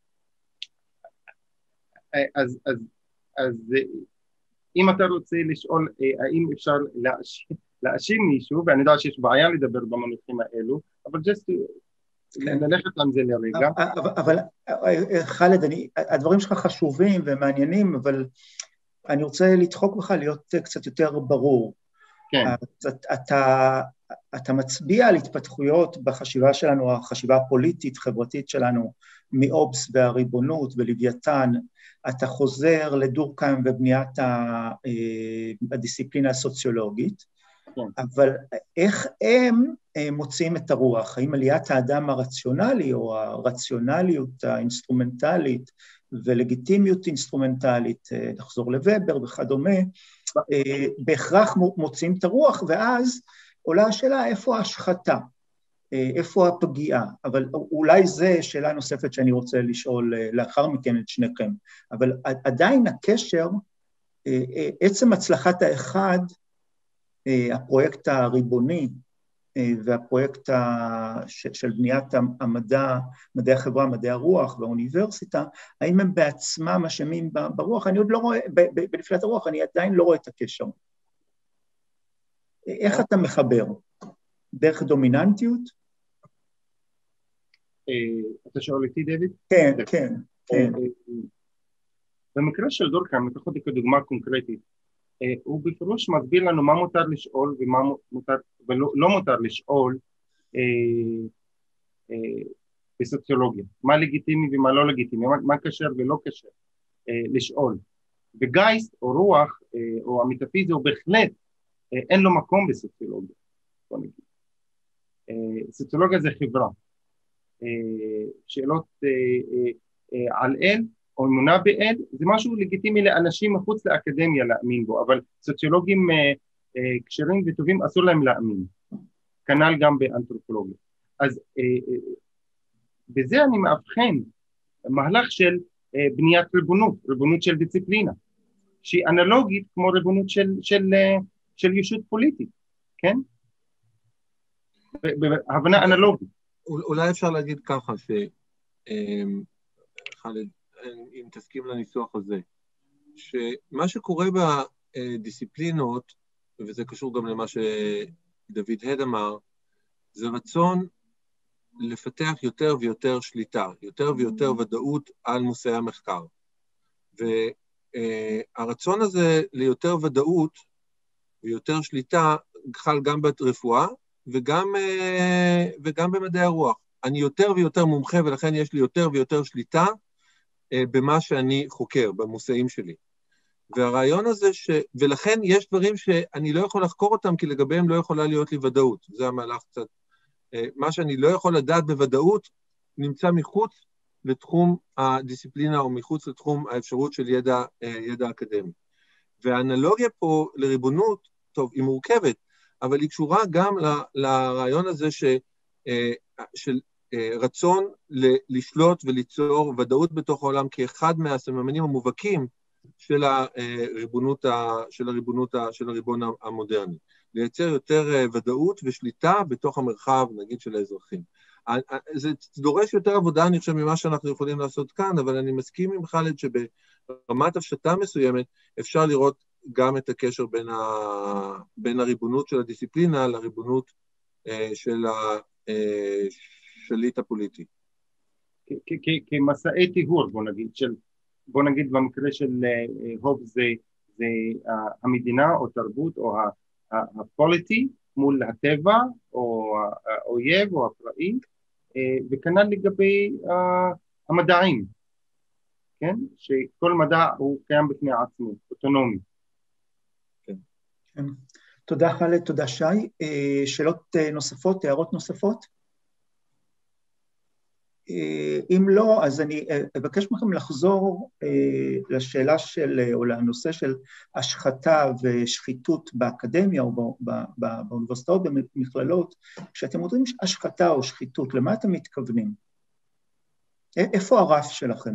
אז אם אתה רוצה לשאול האם אפשר להאשים מישהו, ואני יודע שיש בעיה לדבר במונחים האלו, אבל נלכת על זה לרגע. אבל חאלד, הדברים שלך חשובים ומעניינים, אבל אני רוצה לדחוק בך להיות קצת יותר ברור. כן. אתה מצביע על התפתחויות בחשיבה שלנו, החשיבה הפוליטית, חברתית שלנו, מאובס והריבונות ולוויתן, אתה חוזר לדורקהיים ובניית הדיסציפלינה הסוציולוגית, כן. אבל איך הם מוצאים את הרוח? האם עליית האדם הרציונלי או הרציונליות האינסטרומנטלית ולגיטימיות אינסטרומנטלית, נחזור לוובר וכדומה, בהכרח מוצאים את הרוח, ואז עולה השאלה איפה ההשחתה, איפה הפגיעה, אבל אולי זו שאלה נוספת שאני רוצה לשאול לאחר מכן את שניכם, אבל עדיין הקשר, עצם הצלחת האחד, הפרויקט הריבוני, והפרויקט של בניית המדע, מדעי החברה, מדעי הרוח והאוניברסיטה, האם הם בעצמם אשמים ברוח? אני עוד לא רואה, בנפילת הרוח, אני עדיין לא רואה את הקשר. איך אתה מחבר? דרך דומיננטיות? אתה שואל איתי, דוד? כן, כן, כן. במקרה של דורקהיים, לפחות כדוגמה קונקרטית, הוא בפירוש מסביר לנו מה מותר לשאול ומה מותר ולא מותר לשאול בסוציולוגיה, מה לגיטימי ומה לא לגיטימי, מה קשר ולא קשר לשאול. וגייסט או רוח או המטאפיזי הוא בהחלט אין לו מקום בסוציולוגיה. סוציולוגיה זה חברה, שאלות על אל או אמונה באל, זה משהו לגיטימי לאנשים מחוץ לאקדמיה להאמין בו, אבל סוציולוגים קשרים וטובים אסור להם להאמין, כנ"ל גם באנתרופולוגיה. אז בזה אני מאבחן מהלך של בניית ריבונות של דיסציפלינה, שהיא אנלוגית כמו ריבונות של ישות פוליטית, כן? בהבנה אנלוגית. אולי אפשר להגיד ככה, חאלד, אם תסכים לניסוח הזה, שמה שקורה בדיסציפלינות, וזה קשור גם למה שדוד הד אמר, זה רצון לפתח יותר ויותר שליטה, יותר ויותר ודאות על מושאי המחקר. והרצון הזה ליותר ודאות ויותר שליטה חל גם ברפואה וגם במדעי הרוח. אני יותר ויותר מומחה ולכן יש לי יותר ויותר שליטה במה שאני חוקר, במושאים שלי. והרעיון הזה ולכן יש דברים שאני לא יכול לחקור אותם כי לגביהם לא יכולה להיות לי ודאות. זה המהלך קצת. מה שאני לא יכול לדעת בוודאות נמצא מחוץ לתחום הדיסציפלינה או מחוץ לתחום האפשרות של ידע אקדמי. והאנלוגיה פה לריבונות, טוב, היא מורכבת, אבל היא קשורה גם לרעיון הזה של רצון לשלוט וליצור ודאות בתוך העולם כאחד מהסממנים המובהקים של הריבון המודרני. לייצר יותר ודאות ושליטה בתוך המרחב, נגיד, של האזרחים. זה דורש יותר עבודה, אני חושב, ממה שאנחנו יכולים לעשות כאן, אבל אני מסכים עם חאלד שברמת הפשטה מסוימת אפשר לראות גם את הקשר בין הריבונות של הדיסציפלינה לריבונות של השליט הפוליטי. כמסעי טיהור, בוא נגיד במקרה של הוב זה המדינה או תרבות או הפוליטי מול הטבע או האויב או הפראי, וכנ"ל לגבי המדעים, כן? שכל מדע הוא קיים בפני עצמו, אוטונומי. כן. תודה חאלד, תודה שי. שאלות נוספות, הערות נוספות? אם לא, אז אני אבקש מכם לחזור לשאלה או לנושא של השחתה ושחיתות באקדמיה או באוניברסיטאות, במכללות. כשאתם אומרים השחתה או שחיתות, למה אתם מתכוונים? איפה הרף שלכם?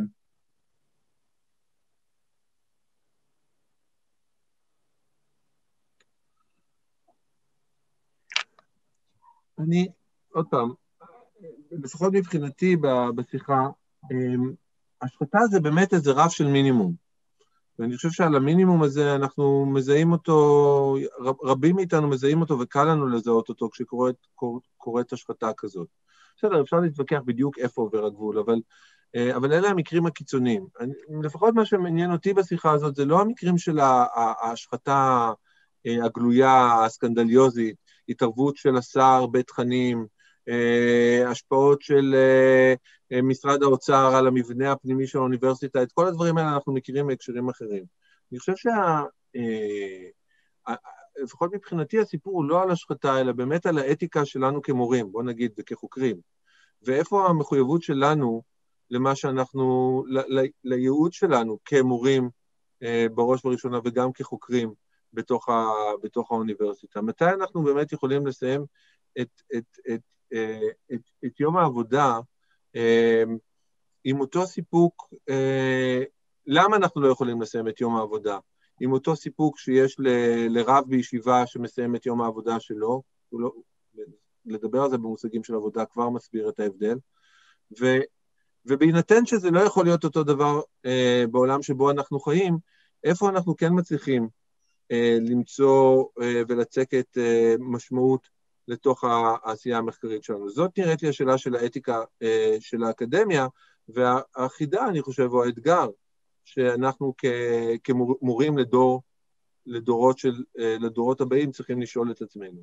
עוד פעם, לפחות מבחינתי בשיחה, השחתה זה באמת איזה רף של מינימום. ואני חושב שעל המינימום הזה אנחנו מזהים אותו, רבים מאיתנו מזהים אותו וקל לנו לזהות אותו כשקורית השחתה כזאת. בסדר, אפשר להתווכח בדיוק איפה עובר הגבול, אבל אלה המקרים הקיצוניים. לפחות מה שמעניין אותי בשיחה הזאת זה לא המקרים של ההשחתה הגלויה, הסקנדליוזית, התערבות של השר בתכנים, השפעות של משרד האוצר על המבנה הפנימי של האוניברסיטה, את כל הדברים האלה אנחנו מכירים בהקשרים אחרים. אני חושב לפחות מבחינתי הסיפור הוא לא על השחתה, אלא באמת על האתיקה שלנו כמורים, בוא נגיד, וכחוקרים. ואיפה המחויבות שלנו למה שאנחנו, לייעוד שלנו כמורים בראש ובראשונה וגם כחוקרים בתוך האוניברסיטה. מתי אנחנו באמת יכולים לסיים את יום העבודה עם אותו סיפוק, למה אנחנו לא יכולים לסיים את יום העבודה? עם אותו סיפוק שיש לרב בישיבה שמסיים את יום העבודה שלו, לדבר על זה במושגים של עבודה כבר מסביר את ההבדל, ובהינתן שזה לא יכול להיות אותו דבר בעולם שבו אנחנו חיים, איפה אנחנו כן מצליחים למצוא ולצקת משמעות לתוך העשייה המחקרית שלנו. זאת נראית לי השאלה של האתיקה של האקדמיה, והחידה, אני חושב, הוא האתגר, שאנחנו כמורים לדורות הבאים צריכים לשאול את עצמנו.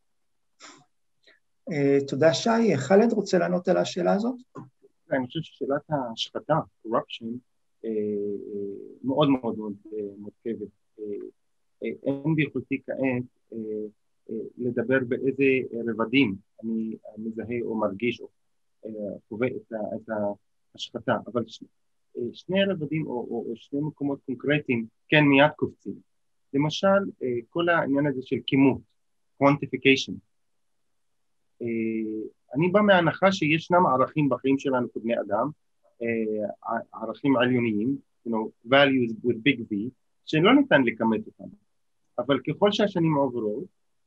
תודה שי. חאלד רוצה לענות על השאלה הזאת? אני חושב ששאלת ההשחתה, corruption, מאוד מאוד מאוד מורכבת. אין ביכולתי כעת לדבר באיזה רבדים אני מזהה או מרגיש או חווה את ההשחתה, אבל שני רבדים או שני מקומות קונקרטיים כן מיד קופצים. למשל, כל העניין הזה של כימות, quantification. אני בא מההנחה שישנם ערכים בחיים שלנו כבני אדם, ערכים עליוניים, values with big V, שלא ניתן לכמת אותם. אבל ככל שהשנים עוברות,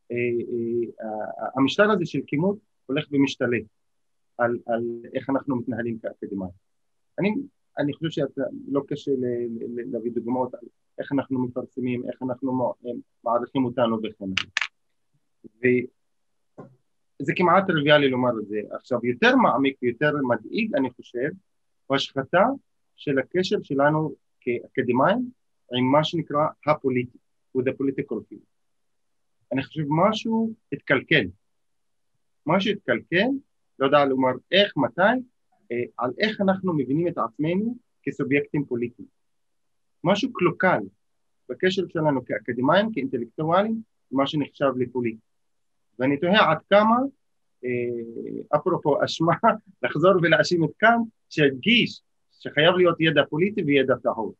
המשטר הזה של כימות הולך ומשתלט על איך אנחנו מתנהלים כאקדמיים. אני חושב שלא קשה להביא דוגמאות על איך אנחנו מפרסמים, איך אנחנו מעריכים אותנו וכן. וזה כמעט טריוויאלי לומר את זה. עכשיו, יותר מעמיק ויותר מדאיג, אני חושב, הוא השחתה של הקשר שלנו כאקדמיים עם מה שנקרא הפוליטי, with the political field. אני חושב משהו התקלקל. משהו התקלקל, לא יודע לומר איך, מתי, על איך אנחנו מבינים את עצמנו כסובייקטים פוליטיים. משהו קלוקל בקשר שלנו כאקדמיים, כאינטלקטואלים, מה שנחשב לפוליטי. ואני תוהה עד כמה, אפרופו אשמה, לחזור ולהאשים את קאנט, שהדגיש שחייב להיות ידע פוליטי וידע טהור.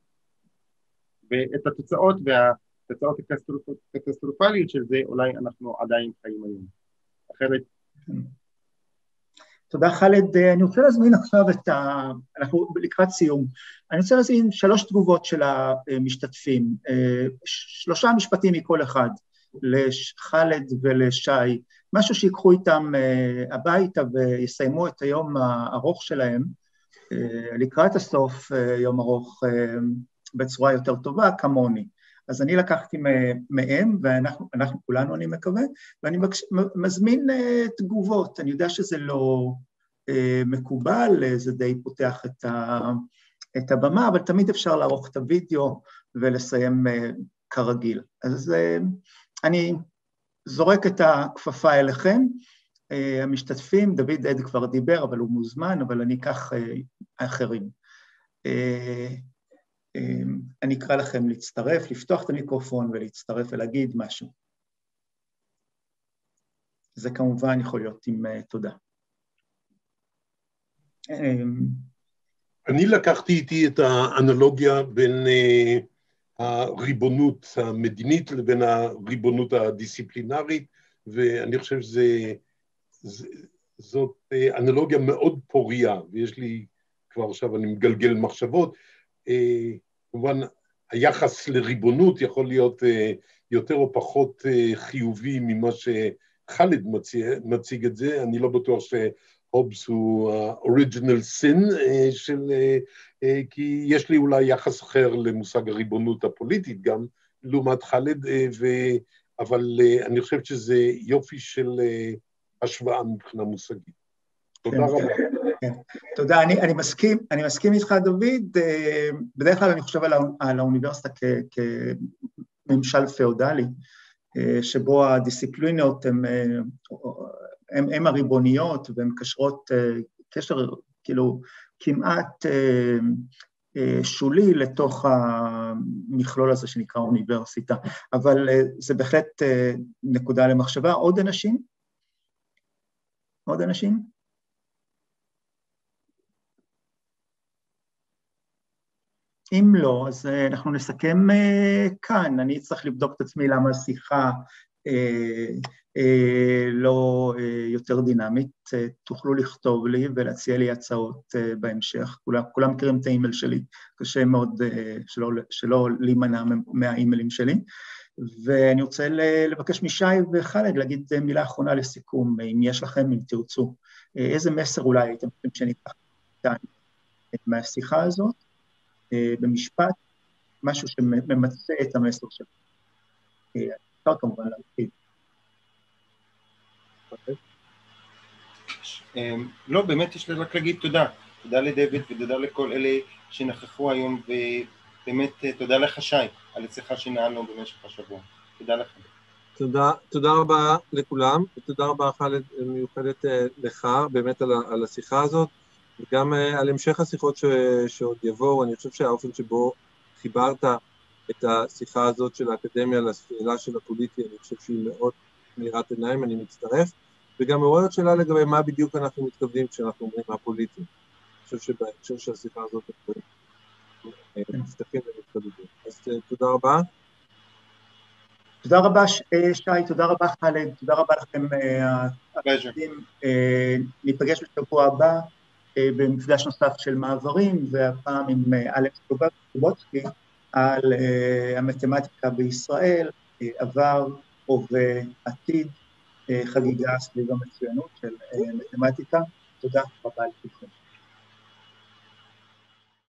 ואת התוצאות והתוצאות הקטסטרופליות של זה, אולי אנחנו עדיין חיים היום. אחרת... תודה חאלד. אני רוצה להזמין עכשיו אנחנו לקראת סיום. אני רוצה להזמין 3 תגובות של המשתתפים, 3 משפטים מכל אחד, לחאלד ולשי, משהו שיקחו איתם הביתה ויסיימו את היום הארוך שלהם, לקראת הסוף, יום ארוך בצורה יותר טובה, כמוני. אז אני לקחתי מהם, ואנחנו כולנו, אני מקווה, ואני מזמין תגובות. אני יודע שזה לא מקובל, זה די פותח את הבמה, אבל תמיד אפשר לערוך את הוידאו ולסיים כרגיל. אז אני זורק את הכפפה אליכם, המשתתפים, דוד עד כבר דיבר, אבל הוא מוזמן, אבל אני אקח האחרים. אני אקרא לכם להצטרף, לפתוח את המיקרופון ולהצטרף ולהגיד משהו. זה כמובן יכול להיות עם תודה. אני לקחתי איתי את האנלוגיה בין הריבונות המדינית לבין הריבונות הדיסציפלינרית, ואני חושב שזאת אנלוגיה מאוד פוריה, ויש לי כבר עכשיו, אני מגלגל מחשבות, כמובן היחס לריבונות יכול להיות יותר או פחות חיובי ממה שחאלד מציג את זה, אני לא בטוח שהובס הוא אוריג'ינל סין, כי יש לי אולי יחס אחר למושג הריבונות הפוליטית גם, לעומת חאלד, אבל אני חושב שזה יופי של השוואה מבחינה מושגית. תודה רבה. כן, תודה, אני מסכים איתך דוד, בדרך כלל אני חושב על האוניברסיטה כממשל פאודלי, שבו הדיסציפלינות הן הריבוניות, והן קשרות קשר כאילו כמעט שולי לתוך המכלול הזה שנקרא אוניברסיטה, אבל זה בהחלט נקודה למחשבה. עוד אנשים? עוד אנשים? אם לא, אז אנחנו נסכם כאן. אני צריך לבדוק את עצמי למה השיחה לא יותר דינמית. תוכלו לכתוב לי ולהציע לי הצעות בהמשך. כולם מכירים את האימייל שלי, קשה מאוד שלא להימנע מהאימיילים שלי. ואני רוצה לבקש משי וחאלד להגיד מילה אחרונה לסיכום, אם יש לכם, אם תרצו. איזה מסר אולי הייתם חושבים שניקח מהשיחה הזאת? במשפט, משהו שממצא את המסר שלו. אפשר כמובן להרחיב. לא, באמת יש לי רק להגיד תודה. תודה לדוד ותודה לכל אלה שנכחו היום, ובאמת תודה לך שי על השיחה שנענו במשך השבוע. תודה לכם. תודה רבה לכולם, ותודה רבה חאלד מיוחדת לך באמת על השיחה הזאת, וגם על המשך השיחות שעוד יבואו. אני חושב שהאופן שבו חיברת את השיחה הזאת של האקדמיה לשאלה של הפוליטי, אני חושב שהיא מאוד מאירת עיניים, אני מצטרף, וגם מעוררת שאלה לגבי מה בדיוק אנחנו מתכוונים כשאנחנו אומרים הפוליטי. אני חושב שבהקשר של השיחה הזאת אנחנו נפתחים ומתכוונים. אז תודה רבה. תודה רבה שי, תודה רבה חאלד, תודה רבה לכם. ניפגש בשבוע הבא. במפגש נוסף של מעברים, והפעם עם אלכס קובוצקי, על המתמטיקה בישראל, עבר, הווה, עתיד, חגיגה סביב המצוינות של מתמטיקה. תודה רבה לכולכם.